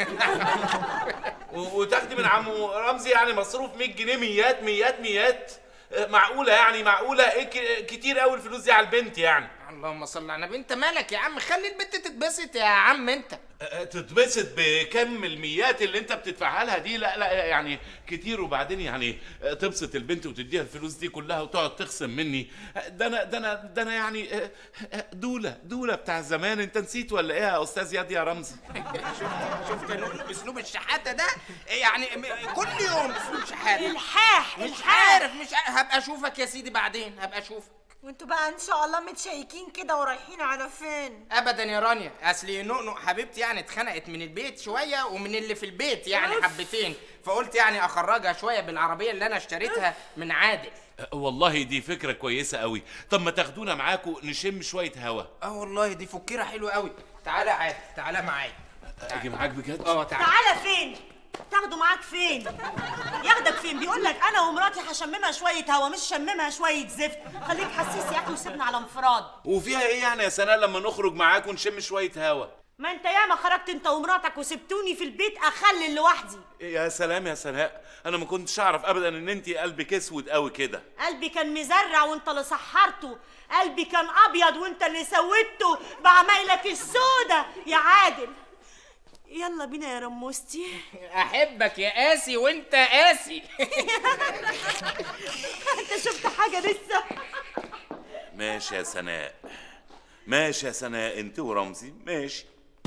رمزي. وتاخدي من عمو رمزي يعني مصروف 100 جنيه؟ ميات. معقوله يعني؟ معقوله؟ ايه كتير قوي الفلوس دي على البنت يعني. اللهم صل على النبي. انت مالك يا عم؟ خلي البنت تتبسط يا عم. انت تتبسط بكم الميات اللي انت بتدفعها لها دي؟ لا يعني كتير. وبعدين يعني تبسط البنت وتديها الفلوس دي كلها وتقعد تخصم مني؟ ده انا يعني دوله بتاع زمان. انت نسيت ولا ايه يا استاذ ياد يا رمزي؟ شفت اسلوب الشحاته ده؟ يعني كل يوم اسلوب شحاته. الحاح مش عارف هبقى اشوفك يا سيدي بعدين، هبقى اشوفك. وانتوا بقى ان شاء الله متشيكين كده ورايحين على فين؟ ابدا يا رانيا، اصل نؤنؤ حبيبتي يعني اتخنقت من البيت شويه ومن اللي في البيت يعني حبتين، فقلت يعني اخرجها شويه بالعربيه اللي انا اشتريتها من عادل. والله دي فكره كويسه قوي. طب ما تاخدونا معاكم نشم شويه هوا؟ والله دي فكره حلوه قوي. تعالى عادل، تعالى معايا. اجي معاك بجد؟ تعالى فين؟ تاخده معاك فين؟ ياخدك فين؟ بيقول لك انا ومراتي هشممها شويه هوا، مش شممها شويه زفت. خليك حسيس يا اخي وسيبنا على انفراد. وفيها ايه يعني يا سناء لما نخرج معاك ونشم شويه هوا؟ ما انت ياما خرجت انت ومراتك وسبتوني في البيت اخلل لوحدي. يا سلام يا سناء، انا ما كنتش اعرف ابدا ان انت قلبك اسود قوي كده. قلبي كان مزرع وانت اللي سحرته، قلبي كان ابيض وانت اللي سودته بعمايلك السودا يا عادل. يلا بينا يا رموستي. احبك يا قاسي وانت قاسي. انت شفت حاجه لسه؟ ماشي يا سناء، انت ورمزي ماشي.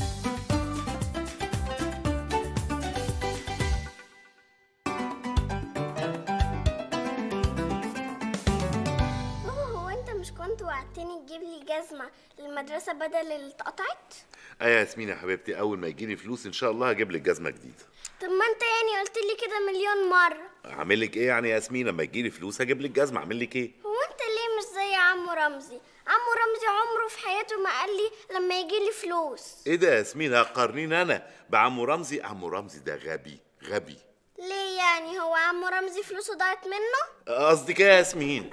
هو انت مش كنت وعدتني تجيب لي جزمه للمدرسه بدل اللي اتقطعت؟ يا ياسمين يا حبيبتي، اول ما يجيلي فلوس ان شاء الله هجيب لك جزمه جديده. طب ما انت يعني قلت لي كده مليون مره. اعمل لك ايه يعني يا ياسمين؟ لما يجيلي فلوس هجيب لك جزمه، اعمل لك ايه؟ هو انت ليه مش زي عمو رمزي؟ عمو رمزي عمره في حياته ما قال لي لما يجيلي فلوس. ايه ده يا ياسمين؟ هتقارنيني انا بعمو رمزي؟ عمو رمزي ده غبي. ليه يعني؟ هو عمو رمزي فلوسه ضاعت منه؟ قصدك ايه يا ياسمين؟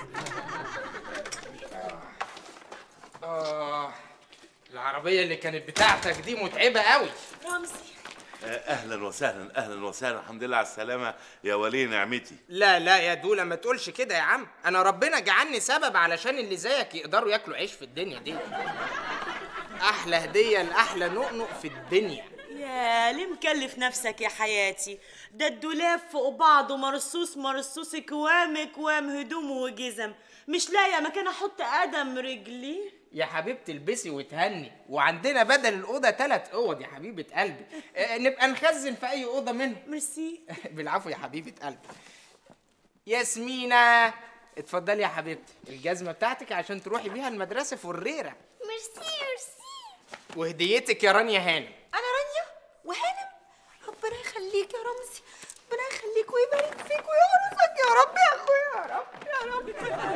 العربيه اللي كانت بتاعتك دي متعبه قوي. رمزي اهلا وسهلا، الحمد لله على السلامه يا ولي نعمتي. لا يا دوله ما تقولش كده يا عم، انا ربنا جعلني سبب علشان اللي زيك يقدروا ياكلوا عيش في الدنيا دي. احلى هديه لاحلى نقنق في الدنيا. يا ليه مكلف نفسك يا حياتي؟ ده الدولاب فوق بعضه مرصوص كوام هدوم وجزم، مش لاقيه مكان احط قدم رجلي. يا حبيبتي البسي وتهني، وعندنا بدل الاوضه 3 اوض يا حبيبه قلبي. نبقى نخزن في اي اوضه منهم. ميرسي. بالعفو يا حبيبه قلبي. ياسمينة اتفضلي يا حبيبتي، الجزمه بتاعتك عشان تروحي بيها المدرسه في الريره. ميرسي. وهديتك يا رانيا هانم. انا رانيا وهانم؟ ربنا يخليك يا رمزي، ربنا يخليك ويبارك فيك ويحرسك يا رب يا اخويا، يا رب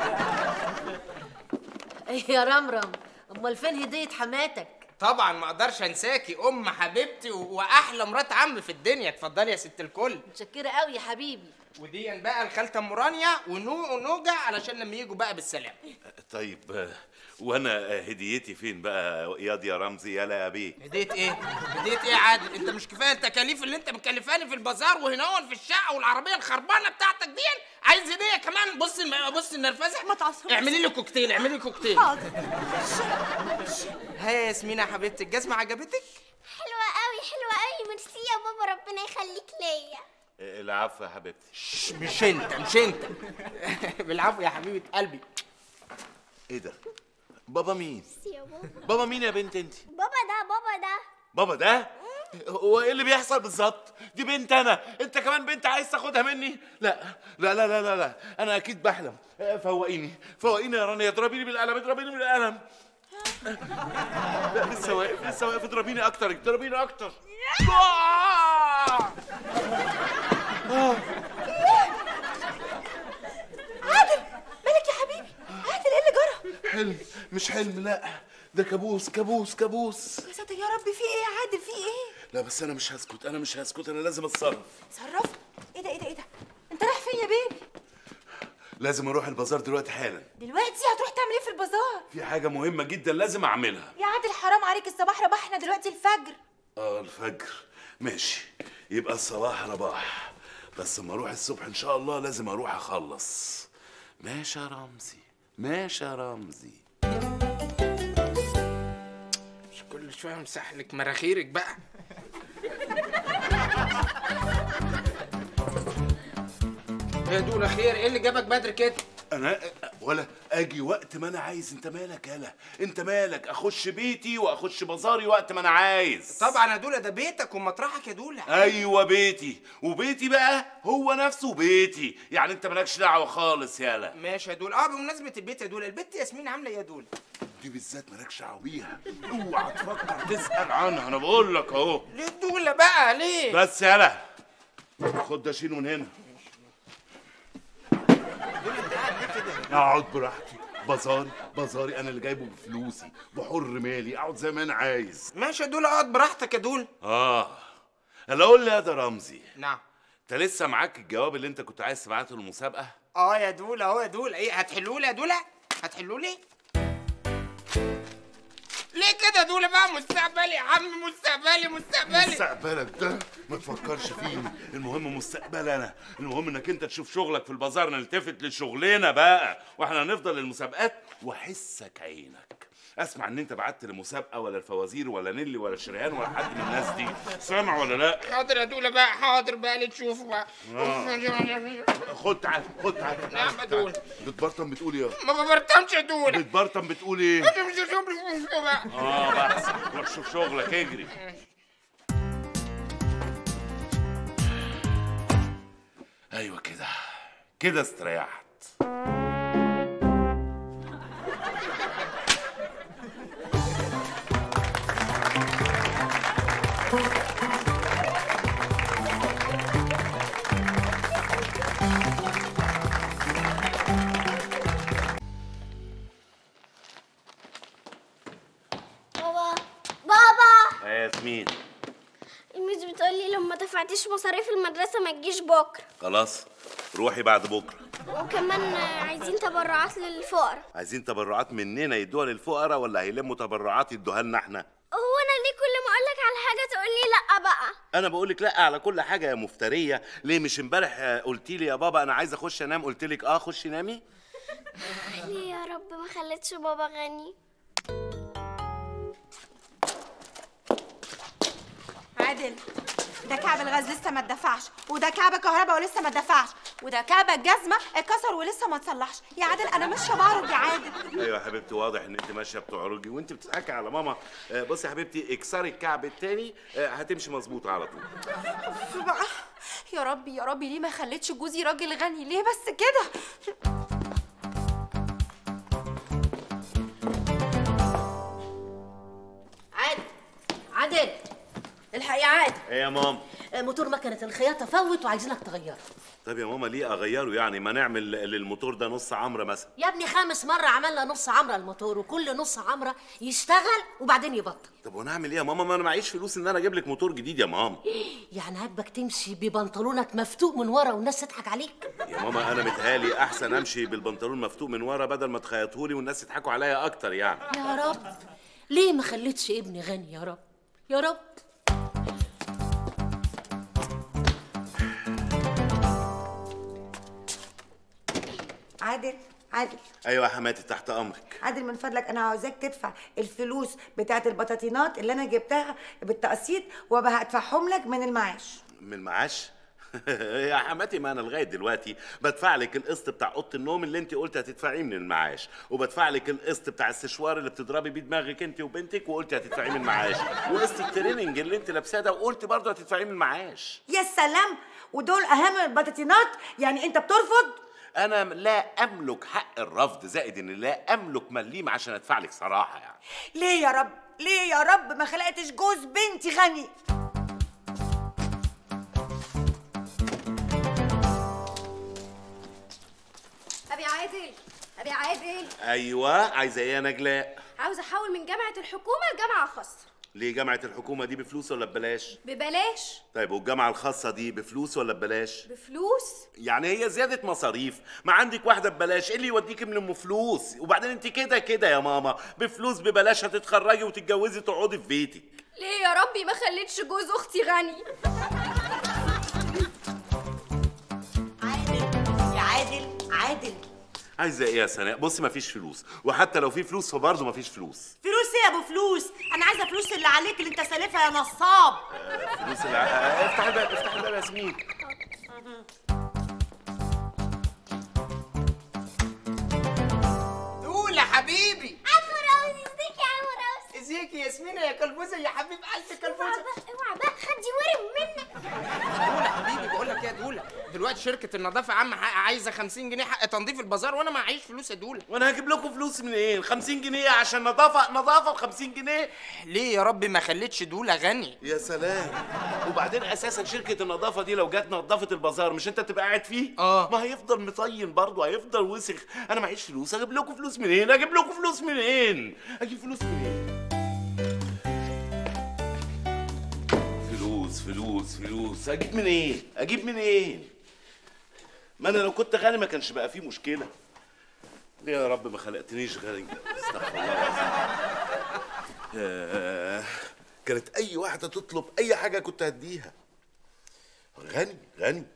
يا رمرم، امال فين هديه حماتك؟ طبعا ما اقدرش انساكي، ام حبيبتي واحلى مرات عم في الدنيا. اتفضلي يا ست الكل. متشكره قوي يا حبيبي. ودي بقى الخالته ام رانيا ونوجع علشان لما يجوا بقى بالسلامه. طيب وانا هديتي فين بقى يا رمزي؟ يالا يا بيه. هديه ايه؟ هديه ايه يا عادل؟ انت مش كفايه التكاليف اللي انت مكلفاني في البازار وهنا في الشقه والعربيه الخربانه بتاعتك دي؟ عايز هديه كمان؟ بص النرفزه. ما تعصبش. اعملي لي كوكتيل، اعملي لي كوكتيل. حاضر. ها يا ياسمينة يا حبيبتي، الجزمه عجبتك؟ حلوه قوي. ميرسي يا بابا، ربنا يخليك ليا. العفو يا حبيبتي. مش انت. بالعفو يا حبيبه قلبي. ايه ده؟ بابا مين؟ يا بابا. بابا مين يا بنت انت؟ بابا ده. هو ايه اللي بيحصل بالظبط؟ دي بنت انا، انت كمان بنت عايز تاخدها مني؟ لا لا لا لا لا, لا. انا اكيد بحلم. فوقيني يا رانيا، اضربيني بالقلم. لا لسه واقف اضربيني اكتر. عادل مالك يا حبيبي؟ عادل ايه اللي جرى؟ حلم مش حلم، لا ده كابوس. يا ساتر يا رب، في ايه يا عادل؟ في ايه؟ لا بس انا مش هسكت، انا لازم اتصرف. تصرف؟ ايه ده؟ انت رايح فين يا بيبي؟ لازم اروح البازار دلوقتي حالا. دلوقتي هتروح تعمل ايه في البازار؟ في حاجه مهمه جدا لازم اعملها. يا عادل حرام عليك، الصباح رباح، احنا دلوقتي الفجر. الفجر ماشي، يبقى الصباح رباح، بس اما اروح الصبح ان شاء الله لازم اروح اخلص. ماشي يا رمزي. مش كل شويه امسح لك مراخيرك بقى. يا دول خير، ايه اللي جابك بدري كده؟ انا ولا اجي وقت ما انا عايز. انت مالك يالا؟ انت مالك؟ اخش بيتي واخش بازاري وقت ما انا عايز. طبعا يا دوله، ده بيتك ومطرحك يا دوله. ايوه بيتي، وبيتي بقى هو نفسه بيتي، يعني انت مالكش دعوه خالص يالا. ماشي يا دوله. بمناسبه البيت يا دوله، البت ياسمين عامله ايه يا دوله؟ دي بالذات مالكش دعوه بيها، اوعى تفكر تسال عنها، انا بقول لك اهو. ليه دوله بقى ليه؟ بس يالا خد ده شيله من هنا. اقعد براحتي، بازاري انا اللي جايبه بفلوسي، بحر مالي، اقعد زي ما انا عايز. ماشي يا دوله، اقعد براحتك يا دوله. هلا قول لي يا ده رمزي، نعم، انت لسه معاك الجواب اللي انت كنت عايز تبعته للمسابقه؟ يا دوله اهو يا دوله. ايه هتحلوا لي يا دوله؟ هتحلوا لي؟ ليه كده يا دوله بقى؟ مستقبلي يا عم، مستقبلك ده ما تفكرش فيه، المهم مستقبلي انا، المهم انك انت تشوف شغلك في البازار، نلتفت لشغلنا بقى، واحنا هنفضل المسابقات واحسك عينك. اسمع ان انت بعت لمسابقه ولا الفوازير ولا نيلي ولا شريان ولا حد من الناس دي، سامع ولا لا؟ حاضر يا دوله بقى، حاضر بقى اللي تشوفه بقى. خد تعال. نعم يا دوله. بتبرطم بتقول ايه؟ ما ببرطمش يا دوله. بتبرطم بتقول ايه؟ انا مش هشوف بقى. بس روح شوف شغلك، اجري. ايوه كده استريحت. بابا يا ياسمين، الميس بتقولي لو ما دفعتيش مصاريف المدرسة ما تجيش بكرة. خلاص روحي بعد بكره. وكمان عايزين تبرعات للفقراء. عايزين تبرعات مننا يدوها للفقراء ولا هيلموا تبرعات يدوها لنا احنا؟ هو انا ليه كل ما اقولك على حاجة تقولي لا بقى؟ انا بقولك لا على كل حاجه يا مفتريه. ليه مش امبارح قلتي لي يا بابا انا عايز اخش انام، قلت لك خشي نامي؟ ليه يا رب ما خليتش بابا غني؟ عادل، ده كعب الغاز لسه ما اتدفعش، وده كعب الكهرباء ولسه ما اتدفعش، وده كعب الجزمه اتكسر ولسه ما اتصلحش. يا عادل انا ماشيه بعرج يا عادل. ايوه يا حبيبتي، واضح ان انت ماشيه بتعرجي وانت بتضحكي على ماما. بصي يا حبيبتي، اكسري الكعب التاني هتمشي مظبوط على طول. بقى يا ربي يا ربي، ليه ما خليتش جوزي راجل غني؟ ليه بس كده؟ عادل الحق يا عادل. ايه يا ماما؟ موتور مكنه الخياطه فوت وعايزينك تغيره. طب يا ماما ليه اغيره يعني؟ ما نعمل للموتور ده نص عمره مثلا. يا ابني 5 مرة عملنا نص عمره الموتور، وكل نص عمره يشتغل وبعدين يبطل. طب وانا اعمل ايه يا ماما؟ ما انا معيش فلوس ان انا اجيب لك موتور جديد يا ماما. يعني عاجبك تمشي ببنطلونك مفتوق من ورا والناس تضحك عليك؟ يا ماما انا متهيألي احسن امشي بالبنطلون مفتوق من ورا بدل ما تخيطهولي والناس يضحكوا عليا اكتر يعني. يا رب ليه ما خليتش ابني غني يا رب يا رب. عادل ايوه يا حماتي، تحت امرك. عادل من فضلك انا عاوزاك تدفع الفلوس بتاعت البطاطينات اللي انا جبتها بالتقسيط، وبقى هدفعهم لك من المعاش. من المعاش؟ يا حماتي ما انا لغايه دلوقتي بدفع لك القسط بتاع اوضه النوم اللي انت قلت هتدفعيه من المعاش، وبدفع لك القسط بتاع السشوار اللي بتضربي بيه دماغك انت وبنتك وقلت هتدفعيه من المعاش، وقسط التريننج اللي انت لابساه ده وقلت برضه هتدفعيه من المعاش. يا سلام، ودول اهم من البطاطينات؟ يعني انت بترفض؟ انا لا املك حق الرفض، زائد ان لا املك مليم عشان ادفع لك صراحه يعني. ليه يا رب؟ ليه يا رب ما خلقتش جوز بنتي غني؟ أبي عادل ايوه، عايزه ايه يا نجلاء؟ عاوز أحول من جامعة الحكومة لجامعة خاصة. ليه جامعه الحكومه دي بفلوس ولا ببلاش؟ ببلاش. طيب والجامعه الخاصه دي بفلوس ولا ببلاش؟ بفلوس. يعني هي زياده مصاريف، ما عندك واحده ببلاش، ايه اللي يوديكي من ام فلوس؟ وبعدين انت كده يا ماما بفلوس ببلاش هتتخرجي وتتجوزي تقعدي في بيتك. ليه يا ربي ما خليتش جوز اختي غني؟ عادل عايزه ايه يا سناء؟ بصي مفيش فلوس، وحتى لو في فلوس فبرضه مفيش فلوس. فلوس ايه يا ابو فلوس؟ انا عايزه فلوس اللي عليك اللي انت سالفها يا نصاب. فلوس اللي افتح الباب افتح الباب يا ياسمين. دولة حبيبي. عمو رمزي، ازيك يا عمو رمزي؟ ازيك يا ياسمينة يا كلبوزة يا حبيب قلبي كلبوزة؟ اوعى بقى خدي ورم منك. دولة حبيبي، بقول لك ايه يا دولة، دلوقتي شركة النظافة عم عايزة 50 جنيه حق تنظيف البازار وانا معيش فلوس يا دولة. وانا هجيب لكم فلوس منين؟ 50 جنيه عشان نظافة ب 50 جنيه؟ ليه يا ربي ما خليتش دولة غني؟ يا سلام. وبعدين اساسا شركة النظافة دي لو جت نظفت البازار مش انت تبقى قاعد فيه؟ ما هيفضل مطين برضه، هيفضل وسخ. انا معيش فلوس، اجيب لكم فلوس منين؟ اجيب فلوس منين؟ فلوس اجيب منين؟ ما انا لو كنت غني ما كانش بقى فيه مشكله. ليه يا رب ما خلقتنيش غني؟ استغفر الله العظيم. كانت اي واحده تطلب اي حاجه كنت هديها. غني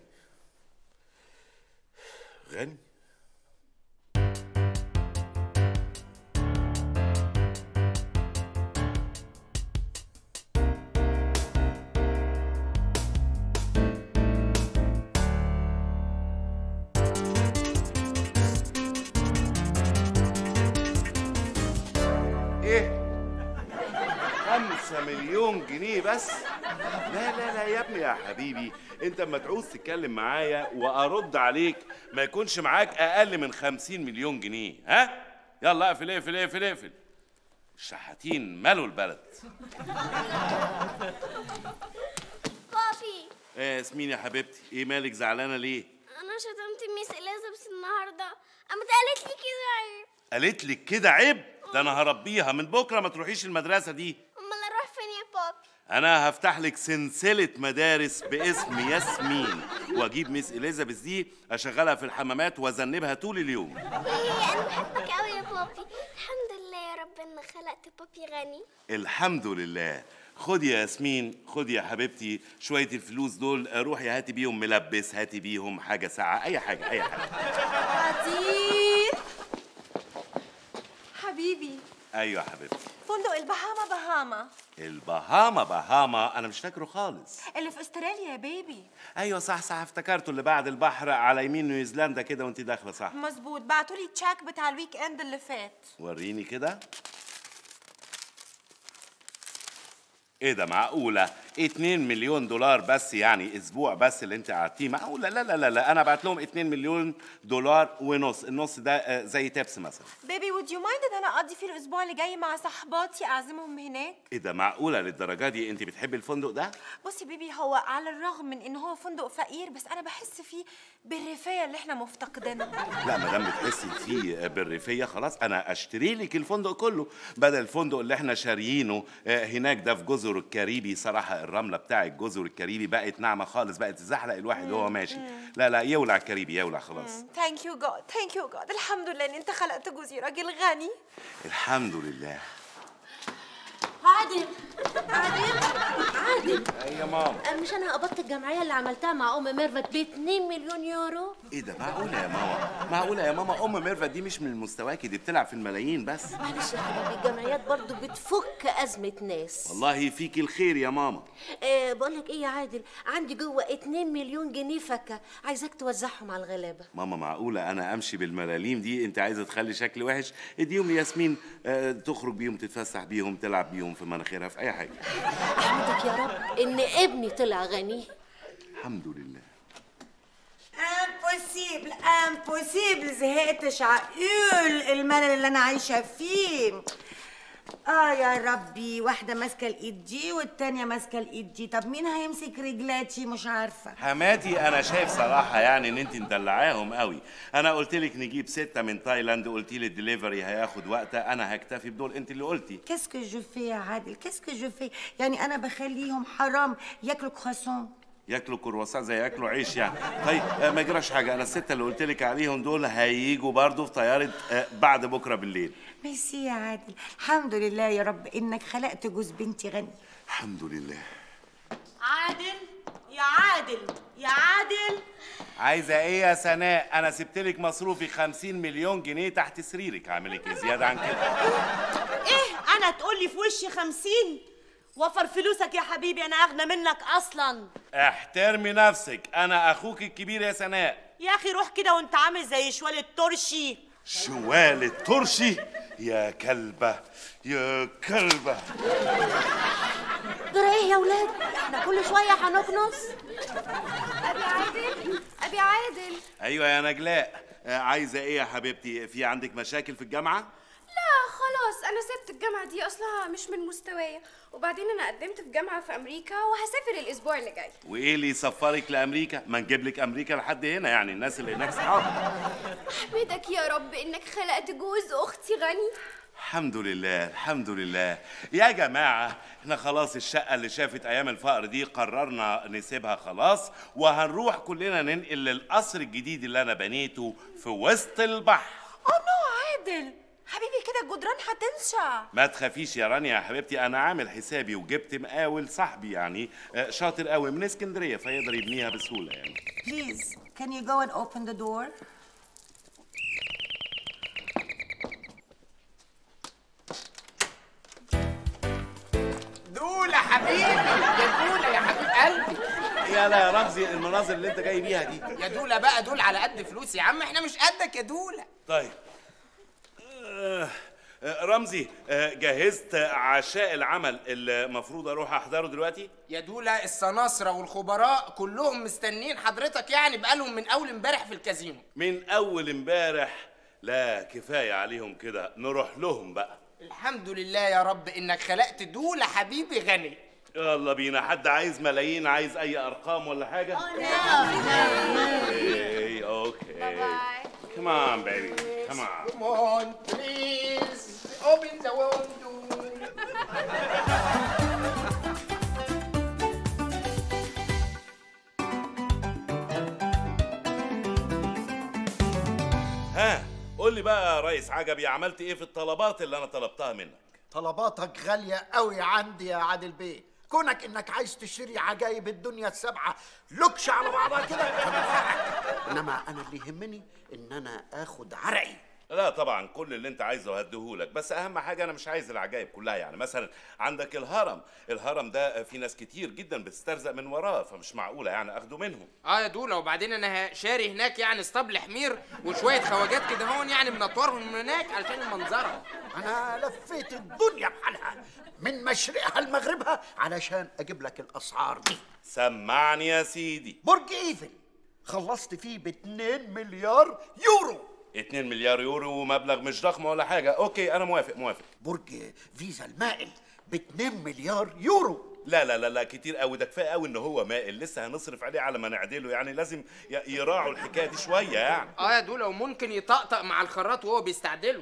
ايه؟ 5 مليون جنيه بس؟ لا يا ابني يا حبيبي، انت اما تعوز تتكلم معايا وارد عليك ما يكونش معاك اقل من 50 مليون جنيه. ها يلا اقفل. الشحاتين مالوا البلد. بابي. ايه ياسمين يا حبيبتي، ايه مالك زعلانه ليه؟ انا شتمت ميس اليزابيث النهارده، قامت قالت لي كده عيب. قالت لك كده عيب؟ ده انا هربيها من بكره ما تروحيش المدرسه دي. امال اروح فين يا بابي؟ انا هفتح لك سلسله مدارس باسم ياسمين، واجيب ميس اليزابيث دي اشغلها في الحمامات واذنبها طول اليوم. انا بحبك قوي يا بابي. الحمد لله يا رب ان خلقت بابي غني. الحمد لله. خدي يا ياسمين، خدي يا حبيبتي شويه الفلوس دول، روحي هاتي بيهم ملبس، هاتي بيهم حاجه ساعه، اي حاجه. عتيق حبيبي ايوه يا حبيبتي. فندق البهاما. البهاما انا مش فاكره خالص. اللي في استراليا يا بيبي. ايوه صح افتكرته، اللي بعد البحر على يمين نيوزيلندا كده وانت داخله، صح؟ مظبوط. بعتولي التشيك بتاع الويك اند اللي فات. وريني كده. ايه ده معقولة؟ 2 مليون دولار بس، يعني اسبوع بس اللي انت قعدتيه؟ معقولة؟ لا لا لا لا، انا بعت لهم 2 مليون دولار ونص، النص ده زي تبس مثلا. بيبي would you mind ان انا اقضي فيه الاسبوع اللي جاي مع صحباتي اعزمهم هناك؟ ايه ده معقولة للدرجة دي انت بتحبي الفندق ده؟ بصي بيبي، هو على الرغم من ان هو فندق فقير بس انا بحس فيه بالرفاهية اللي احنا مفتقدينها. لا ما دام بتحسي فيه بالرفاهية خلاص انا اشتري لك الفندق كله بدل الفندق اللي احنا شاريينه هناك ده في جزر الكاريبي. صراحة الرملة بتاع الجزر الكاريبي بقت ناعمة خالص، بقت تزحلق الواحد وهو ماشي. لا يولع الكاريبي، يولع خلاص. ثانك يو جاد، الحمد لله ان انت خلقت جوزي راجل غني. الحمد لله. عادل. اي يا ماما. مش انا قبضت الجمعيه اللي عملتها مع ام ميرفت ب 2 مليون يورو؟ ايه ده معقولة يا ماما؟ معقولة يا ماما؟ ام ميرفت دي مش من مستواكي، دي بتلعب في الملايين بس. معلش يا حبيبي، الجمعيات برضو بتفك ازمه ناس. والله فيكي الخير يا ماما. بقول لك ايه يا عادل، عندي جوه 2 مليون جنيه فكه، عايزاك توزعهم على الغلابه. ماما معقولة انا امشي بالملاليم دي؟ انت عايزة تخلي شكلي وحش؟ اديهم لياسمين تخرج بيهم، تتفسح بيهم، تلعب بيهم في مناخيرها، في اي حاجة. احمدك يا رب ان ابني طلع غني. الحمد لله. امبوسيبل زهقت شعقول الملل اللي انا عايشه فيه. يا ربي، واحده ماسكه الايد دي والتانيه ماسكه الايد دي، طب مين هيمسك رجلاتي؟ مش عارفه. حماتي انا شايف صراحه يعني ان انت مدلعاهم قوي. انا قلت لك نجيب 6 من تايلاند، قلتي لي الدليفري هياخد وقت، انا هكتفي بدول، انت اللي قلتي. كاسكو جو في يا عادل، كاسكو جو في؟ يعني انا بخليهم حرام ياكلوا كرواسون؟ ياكلوا كرواسون زي ياكلوا عيش يعني. طيب ما يجراش حاجه، انا ال6 اللي قلت لك عليهم دول هيجوا برضو في طياره بعد بكره بالليل. ميرسي يا عادل، الحمد لله يا رب انك خلقت جوز بنتي غني. الحمد لله. يا عادل عايزه ايه يا سناء؟ انا سبت لك مصروفي 50 مليون جنيه تحت سريرك، هعمل لك ايه زياده عن كده؟ ايه انا تقول لي في وشي 50؟ وفر فلوسك يا حبيبي، انا اغنى منك اصلا. احترمي نفسك، انا اخوك الكبير يا سناء. يا اخي روح كده وانت عامل زي شوال الترشي. شوال الترشي؟ يا كلبه يا كلبه. جرى ايه يا ولاد؟ احنا كل شويه هنكنس. ابي عادل. ايوه يا نجلاء، عايزه ايه يا حبيبتي؟ في عندك مشاكل في الجامعه؟ لا خلاص، انا سبت الجامعه دي، اصلها مش من مستوايا، وبعدين انا قدمت في جامعه في امريكا وهسافر الاسبوع اللي جاي. وايه اللي يسفرك لامريكا؟ ما نجيب لك امريكا لحد هنا، يعني الناس اللي هناك صحاب. احمدك يا رب انك خلقت جوز اختي غني. الحمد لله الحمد لله. يا جماعه احنا خلاص الشقه اللي شافت ايام الفقر دي قررنا نسيبها خلاص، وهنروح كلنا ننقل للقصر الجديد اللي انا بنيته في وسط البحر. نو عادل حبيبي، كده الجدران هتنشع. ما تخافيش يا رانيا يا حبيبتي، انا عامل حسابي وجبت مقاول صاحبي يعني شاطر قوي من اسكندريه فيقدر يبنيها بسهوله يعني. Please, can you go and open the door? دولة حبيبي، يا دولة يا حبيب قلبي. يا لا يا رمزي، المناظر اللي انت جاي بيها دي. يا دولة بقى، دول على قد فلوس يا عم، احنا مش قدك يا دولة. طيب رمزي، جهزت عشاء العمل اللي المفروض اروح احضره دلوقتي؟ يا دولة السناصرة والخبراء كلهم مستنين حضرتك، يعني بقالهم من اول امبارح في الكازينو. من اول امبارح؟ لا كفايه عليهم كده، نروح لهم بقى. الحمد لله يا رب انك خلقت دولة حبيبي غني. يلا بينا. حد عايز ملايين؟ عايز اي ارقام ولا حاجه؟ اوكي Come on, baby. Come on. Come on, please. Open the window. ها قول لي بقى يا ريس عجبي، عملت ايه في الطلبات اللي انا طلبتها منك؟ طلباتك غالية قوي عندي يا عادل بيه، كونك انك عايز تشتري عجايب الدنيا السبعة لكش على بعضها كده فمن حقك، انما انا اللي يهمني ان انا اخد عرقي لا طبعا كل اللي انت عايزه هديهولك، بس اهم حاجه انا مش عايز العجائب كلها. يعني مثلا عندك الهرم ده في ناس كتير جدا بتسترزق من وراه، فمش معقوله يعني اخده منهم. يا دوله، وبعدين انا شاري هناك يعني اسطبل حمير وشويه خواجات كده هون يعني منطورهم من هناك علشان المنظره. انا لفيت الدنيا بحالها من مشرقها لمغربها علشان اجيب لك الاسعار دي. سمعني يا سيدي. برج ايفل خلصت فيه ب2 مليار يورو. 2 مليار يورو ومبلغ مش ضخم ولا حاجه. اوكي انا موافق. برج فيزا المائل ب2 مليار يورو. لا لا لا لا كتير قوي، ده كفايه قوي ان هو مائل، لسه هنصرف عليه على ما نعدله، يعني لازم يراعوا الحكايه دي شويه يعني. يا دوله، وممكن يطقطق مع الخراط وهو بيستعدله.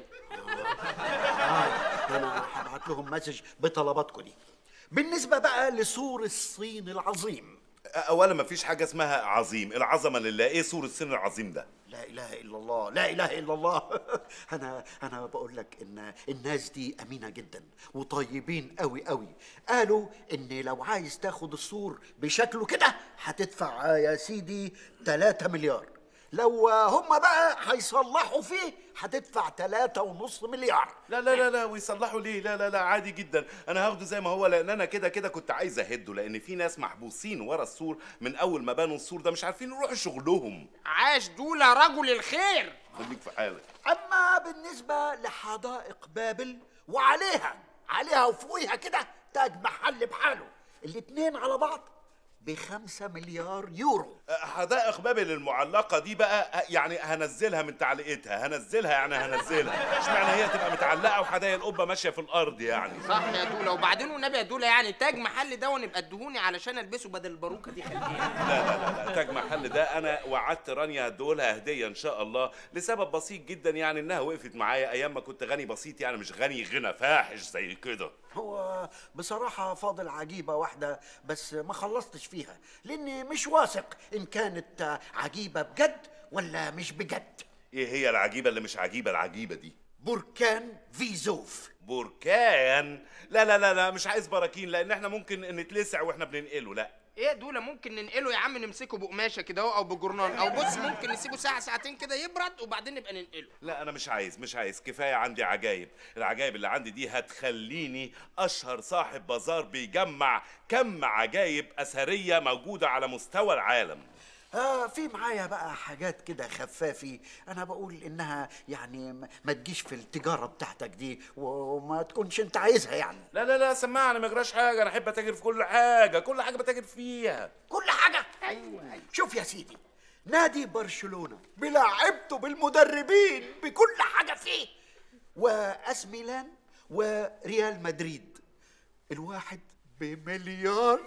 انا هبعت لهم مسج بطلباتكم دي. بالنسبه بقى لسور الصين العظيم، اولا مفيش حاجه اسمها عظيم، العظمه لله. ايه سور الصين العظيم ده؟ لا اله الا الله، لا اله الا الله. انا بقول لك ان الناس دي امينه جدا وطيبين قوي قوي. قالوا ان لو عايز تاخد السور بشكله كده هتدفع يا سيدي 3 مليار، لو هم بقى هيصلحوا فيه هتدفع 3.5 مليار. لا لا لا لا ويصلحوا ليه؟ لا لا لا عادي جدا، انا هاخده زي ما هو، لان انا كده كده كنت عايز اهده، لان في ناس محبوسين ورا السور من اول ما بنوا السور ده مش عارفين يروحوا شغلهم. عاش دوله رجل الخير. خليك في حالك. اما بالنسبه لحدائق بابل وعليها وفوقيها كده تاج محل بحاله، الاتنين على بعض ب5 مليار يورو. حدائق بابل المعلقة دي بقى يعني هنزلها من تعليقتها، هنزلها اشمعنى هي تبقى متعلقة وحدائق القبة ماشية في الأرض يعني. صح يا دولة، وبعدين والنبي يا دولة يعني تاج محل ده ونبقى ادهوني علشان البسه بدل الباروكة دي. خليها. لا تاج محل ده أنا وعدت رانيا هديهولها هدية إن شاء الله، لسبب بسيط جدا يعني إنها وقفت معايا أيام ما كنت غني بسيط، يعني مش غني غنى فاحش زي كده. هو بصراحة فاضل عجيبة واحدة بس ما خلصتش فيها، لأني مش واثق إن كانت عجيبة بجد ولا مش بجد. إيه هي العجيبة اللي مش عجيبة؟ العجيبة دي بركان فيزوف. بركان؟ لا لا لا لا مش عايز براكين، لأن إحنا ممكن نتلسع وإحنا بننقله. لا ايه دول ممكن ننقله يا عم، نمسكه بقماشه كده او بجرنان، او بص ممكن نسيبه ساعه ساعتين كده يبرد وبعدين نبقى ننقله. لا انا مش عايز كفايه عندي عجايب. العجايب اللي عندي دي هتخليني اشهر صاحب بازار بيجمع كم عجايب اثريه موجوده على مستوى العالم. في معايا بقى حاجات كده خفافي، انا بقول انها يعني ما تجيش في التجاره بتاعتك دي وما تكونش انت عايزها يعني. لا لا لا سمعني، ما يجراش حاجه، انا احب اتاجر في كل حاجه بتاجر فيها. كل حاجه؟ ايوه. شوف يا سيدي، نادي برشلونه بلاعبته بالمدربين بكل حاجه فيه، واس ميلان وريال مدريد، الواحد بمليار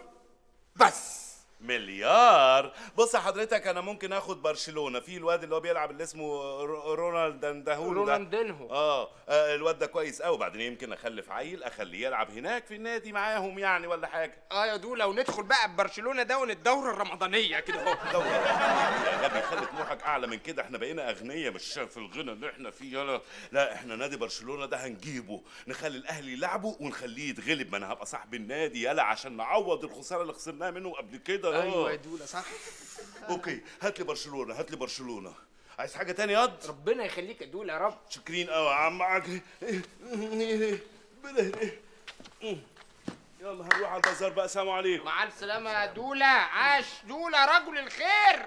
بس. مليار؟ بص حضرتك، انا ممكن اخد برشلونه في الواد اللي هو بيلعب اللي اسمه رونالدينهو. الواد ده كويس قوي، بعدين يمكن اخلف عيل اخليه يلعب هناك في النادي معاهم يعني ولا حاجه. يا دوله، وندخل بقى ببرشلونه ده الدوره الرمضانيه كده اهو. دوره يا غبي، خلي طموحك اعلى من كده، احنا بقينا اغنياء مش في الغنى اللي احنا فيه. لا احنا نادي برشلونه ده هنجيبه، نخلي الاهلي يلعبوا ونخليه يتغلب، ما انا هبقى صاحب النادي يلا عشان نعوض الخساره اللي خسرناها منه قبل كده. ايوه يا دوله صح. اوكي هات لي برشلونه. عايز حاجه تاني ياض؟ ربنا يخليك يا دوله يا رب. شاكرين قوي يا عم عجل. يلا هنروح على البازار بقى، سلام عليكم. مع السلامه يا دوله. عاش دوله رجل الخير.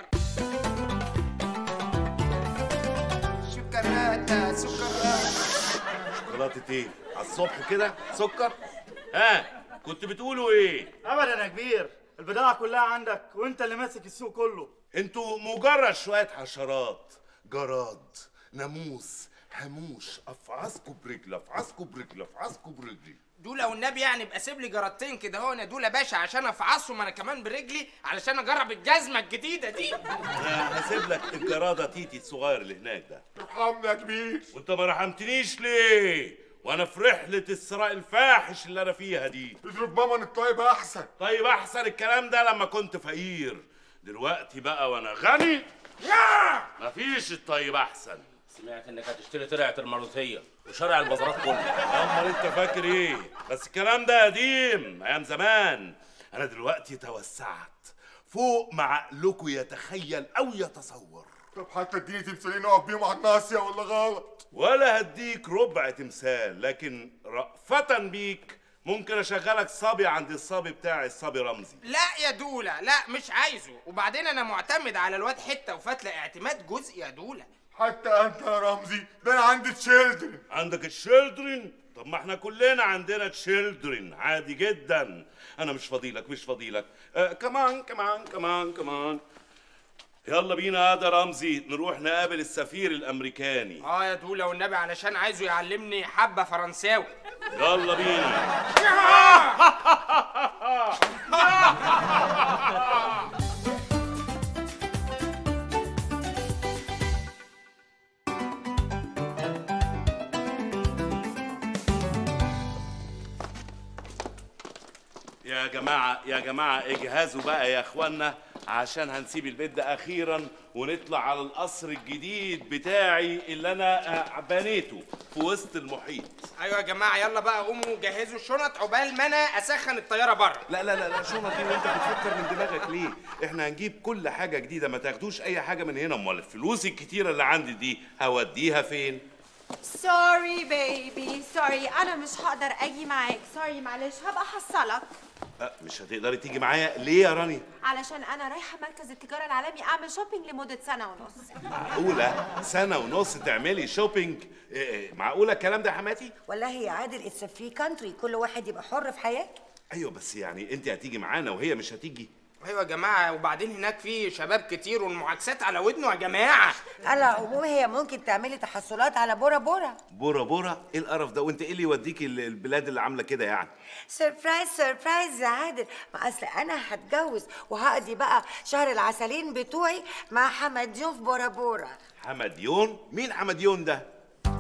شوكولاته شوكولاته ايه؟ على الصبح كده سكر؟ كنت بتقولوا ايه؟ ابدا يا كبير، البضاعة كلها عندك وانت اللي ماسك السوق كله. انتوا مجرد شوية حشرات، جراد، ناموس، حموش، افعصكوا برجلي. دوله والنبي يعني ابقى سيب لي جرادتين كده اهو يا دوله باشا عشان افعصهم انا كمان برجلي علشان اجرب الجزمه الجديده دي. هسيب لك الجراده تيتي الصغير اللي هناك ده. ارحمني يا كبير. وانت ما رحمتنيش ليه؟ وانا في رحله الثراء الفاحش اللي انا فيها دي. اضرب ماما ان الطيب احسن. طيب احسن الكلام ده لما كنت فقير، دلوقتي بقى وانا غني مفيش الطيب احسن. سمعت انك هتشتري ترعه المروثيه وشارع البازارات كله. امال انت فاكر ايه؟ بس الكلام ده قديم ايام زمان. انا دلوقتي توسعت فوق ما عقلكم يتخيل او يتصور. طب حتى اديني تمثالين اقف بيهم على الناصيه ولا غلط؟ ولا هديك ربع تمثال، لكن رأفة بيك ممكن اشغلك صبي عند الصبي بتاعي الصبي رمزي. لا يا دولا، لا مش عايزه، وبعدين انا معتمد على الواد حته وفتله اعتماد جزئي يا دولا. حتى انت يا رمزي، ده انا عندي تشيلدرن. عندك تشيلدرن؟ طب ما احنا كلنا عندنا تشيلدرن عادي جدا. انا مش فاضيلك مش فاضيلك. كمان يلا بينا يا ده رمزي نروح نقابل السفير الامريكاني. يا دولا والنبي، علشان عايزه يعلمني حبه فرنساوي. يلا بينا. يا جماعة اجهزوا بقى يا اخوانا، عشان هنسيب البيت ده اخيرا ونطلع على القصر الجديد بتاعي اللي انا بنيته في وسط المحيط. ايوه يا جماعه، يلا بقى قوموا جهزوا الشنط عقبال ما انا اسخن الطياره بره. لا شنط ايه وانت بتفكر من دماغك ليه؟ احنا هنجيب كل حاجه جديده، ما تاخدوش اي حاجه من هنا. امال الفلوس الكتيره اللي عندي دي هوديها فين؟ سوري بيبي سوري، انا مش هقدر اجي معاك. سوري معلش، هبقى احصلك. مش هتقدري تيجي معايا ليه يا رانيا؟ علشان انا رايحه مركز التجاره العالمي اعمل شوبينج لمده سنه ونص. معقوله سنه ونص تعملي شوبينج؟ معقوله الكلام ده يا حماتي؟ والله يا عادل اتس فري كانتري، كل واحد يبقى حر في حياته. ايوه بس يعني انت هتيجي معانا وهي مش هتيجي. ايوه يا جماعه، وبعدين هناك في شباب كتير والمعاكسات على ودنه يا جماعه. على العموم هي ممكن تعملي تحصلات على بورا بورا. بورا بورا؟ ايه القرف ده؟ وانت ايه اللي يوديكي البلاد اللي عامله كده يعني؟ سربرايز سربرايز يا عادل، ما اصل انا هتجوز وهقضي بقى شهر العسلين بتوعي مع حمديون في بورا بورا. حمديون؟ مين حمديون ده؟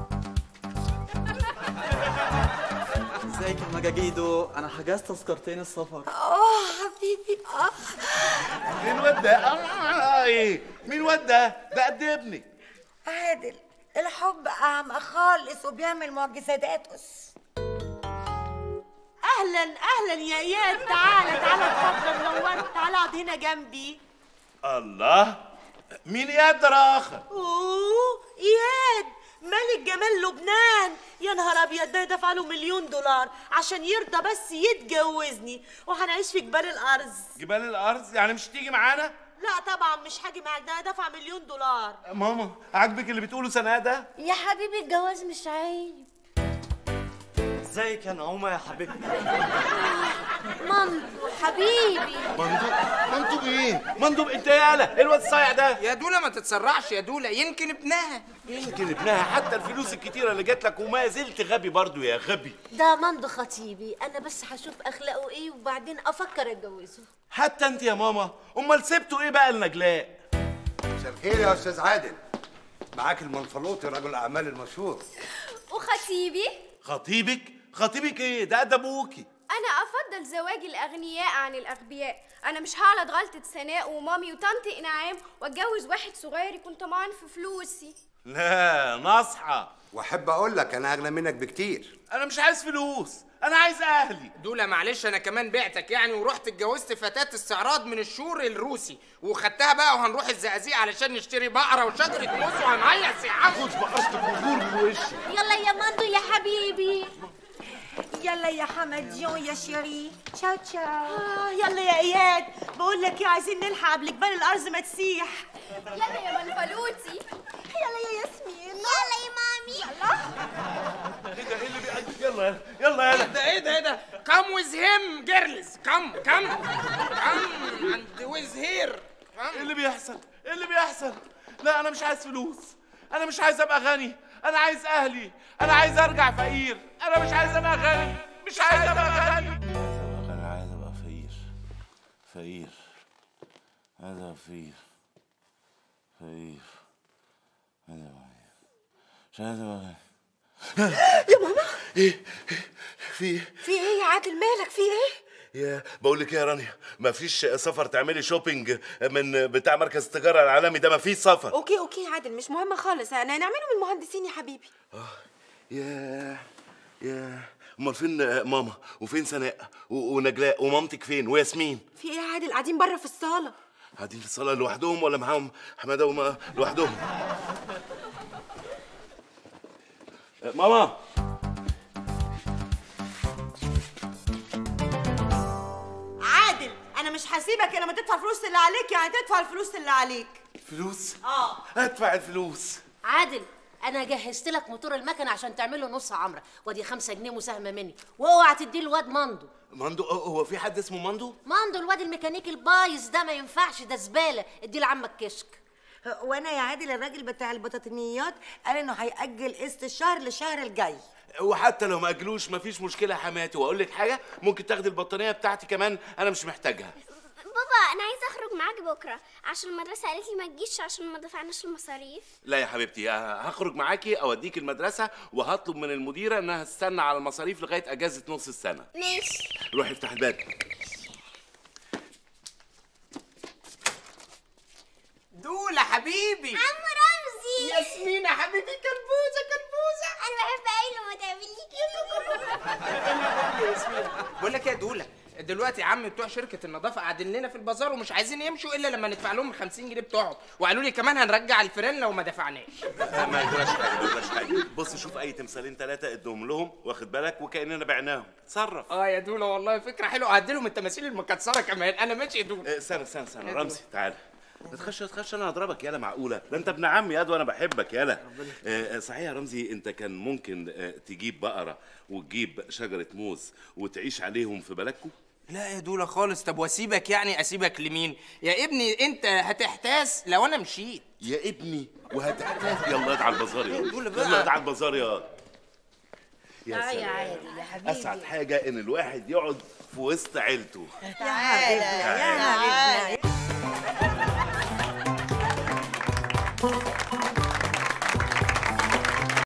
ازيك يا مجاجيدو؟ انا حجزت تذكرتين السفر. حبيبي. مين الواد ده؟ ايه؟ مين الواد ده؟ ده قد ابني. عادل، الحب اعمى خالص وبيعمل معجزات. اهلا يا اياد، تعالى اتفضل منورت، تعالى اقعد هنا جنبي. الله، مين اياد ده اخر؟ اياد ملك جمال لبنان. يا نهار ابيض، ده دفع له $1,000,000 عشان يرضى بس يتجوزني، وهنعيش في جبال الارز. جبال الارز؟ يعني مش تيجي معانا؟ لا طبعا مش هاجي معاك، ده دفع $1,000,000. ماما عاجبك اللي بتقوله سنة ده؟ يا حبيبي الجواز مش عيب. ازيك يا نعومه يا حبيبتي؟ مندو حبيبي. مندوب ايه؟ مندوب انت يالا؟ ايه الواد الصايع ده؟ يا دولا ما تتسرعش يا دولا، يمكن ابنها. يمكن ابنها؟ حتى الفلوس الكتيره اللي جات لك وما زلت غبي برضو يا غبي. ده مندو خطيبي، انا بس هشوف اخلاقه ايه وبعدين افكر اتجوزه. حتى انت يا ماما؟ امال سبتوا ايه بقى لنجلاء؟ مساء الخير يا استاذ عادل، معاك المنفلوطي رجل الاعمال المشهور. وخطيبي؟ خطيبك ايه؟ ده ابوكي. انا افضل زواج الاغنياء عن الاغبياء. انا مش هغلط غلطه سناء ومامي وطنط انعام واتجوز واحد صغير يكون طمعان في فلوسي. لا نصحى. واحب اقول لك انا اغنى منك بكتير. انا مش عايز فلوس، انا عايز اهلي. دولا معلش انا كمان بعتك يعني، ورحت اتجوزت فتاة استعراض من الشور الروسي وخدتها بقى، وهنروح الزقازيق علشان نشتري بقره وشجره موز وهنهيص يا عم. خد بقرتك وغور من وشي. يلا يا مندو يا حبيبي. يلا يا حمديون يا شيري. تشاو تشاو. يلا يا اياد، بقول لك ايه، عايزين نلحق قبل جبال الارز ما تسيح. يلا يا منفلوتي. يلا يا ياسمين. يلا يا مامي. ايه ده؟ ايه اللي بيقدم؟ يلا يلا ايه ده كم ويز هيم جيرلز، كم اند ويز هير. ايه اللي بيحصل؟ لا انا مش عايز فلوس، انا مش عايز ابقى غني، انا عايز اهلي، انا عايز ارجع فقير، انا مش عايز ابقى غني، مش عايز ابقى غني. انا عايز ابقى فقير عايز ابقى فقير مش عايز ابقى غني. يا ماما. ايه في ايه يا عادل، مالك في ايه؟ يا بقول لك ايه يا رانيا، مفيش سفر تعملي شوبينج من بتاع مركز التجاره العالمي ده؟ مفيش سفر. اوكي يا عادل، مش مهم خالص، انا نعمله من المهندسين يا حبيبي. يا امال فين ماما وفين سناء ونجلاء ومامتك فين وياسمين؟ في ايه يا عادل؟ قاعدين بره في الصاله. قاعدين في الصاله لوحدهم ولا معاهم حماده وما لوحدهم؟ ماما عادل انا مش هسيبك الا ما تدفع الفلوس اللي عليك، يعني تدفع الفلوس اللي عليك. فلوس؟ اه ادفع الفلوس. عادل انا جهزت لك موتور المكنه عشان تعمل له نص عمره، وادي 5 جنيه مساهمه مني، واوعى تديه الواد مندو. مندو؟ هو في حد اسمه مندو؟ مندو الواد الميكانيكي البايظ ده ما ينفعش، ده زباله، اديه لعمك كشك. وانا يا عادل الراجل بتاع البطاطينيات قال انه هيأجل قسط الشهر للشهر الجاي. وحتى لو ما اجلوش مفيش مشكله يا حماتي، واقول لك حاجه، ممكن تاخدي البطانيه بتاعتي كمان، انا مش محتاجها. بابا انا عايزه اخرج معاك بكره عشان المدرسه قالت لي ما تجيش عشان ما دفعناش المصاريف. لا يا حبيبتي، هخرج معاكي اوديك المدرسه، وهطلب من المديره انها تستنى على المصاريف لغايه اجازه نص السنه. ماشي. روحي افتح الباب. دولة حبيبي. عم رمزي. ياسمين يا حبيبي، كلبوزه كلبوزه. انا بحب قوي لما تعملي كده. بقول لك يا دولة، دلوقتي يا عم بتوع شركة النظافة قاعدين لنا في البازار ومش عايزين يمشوا إلا لما ندفع لهم ال 50 جنيه بتوعهم، وقالوا لي كمان هنرجع الفيران لو ما دفعناش. ما يجراش حاجه، ما يجراش حاجه. بص شوف اي تمثالين 3 ادهم لهم، واخد بالك، وكاننا بعناهم. تصرف. يا دولة والله فكرة حلوة، هديلهم التماثيل المكسرة كمان. أنا ماشي يا دولة. استنى رمزي تعالى. تخش انا هضربك يالا، معقوله؟ ده انت ابن عمي ياد وانا بحبك يالا. صحيح يا رمزي، انت كان ممكن تجيب بقره وتجيب شجره موز وتعيش عليهم في بلدكم؟ لا يا دولة خالص. طب واسيبك يعني اسيبك لمين؟ يا ابني انت هتحتاس لو انا مشيت. يا ابني وهتحتاس؟ يلا ادعى على البازار يلا ادعى على البازار يا يا عادل يا حبيبي. اسعد حاجه ان الواحد يقعد في وسط عيلته. تعالى يا حبيبنا.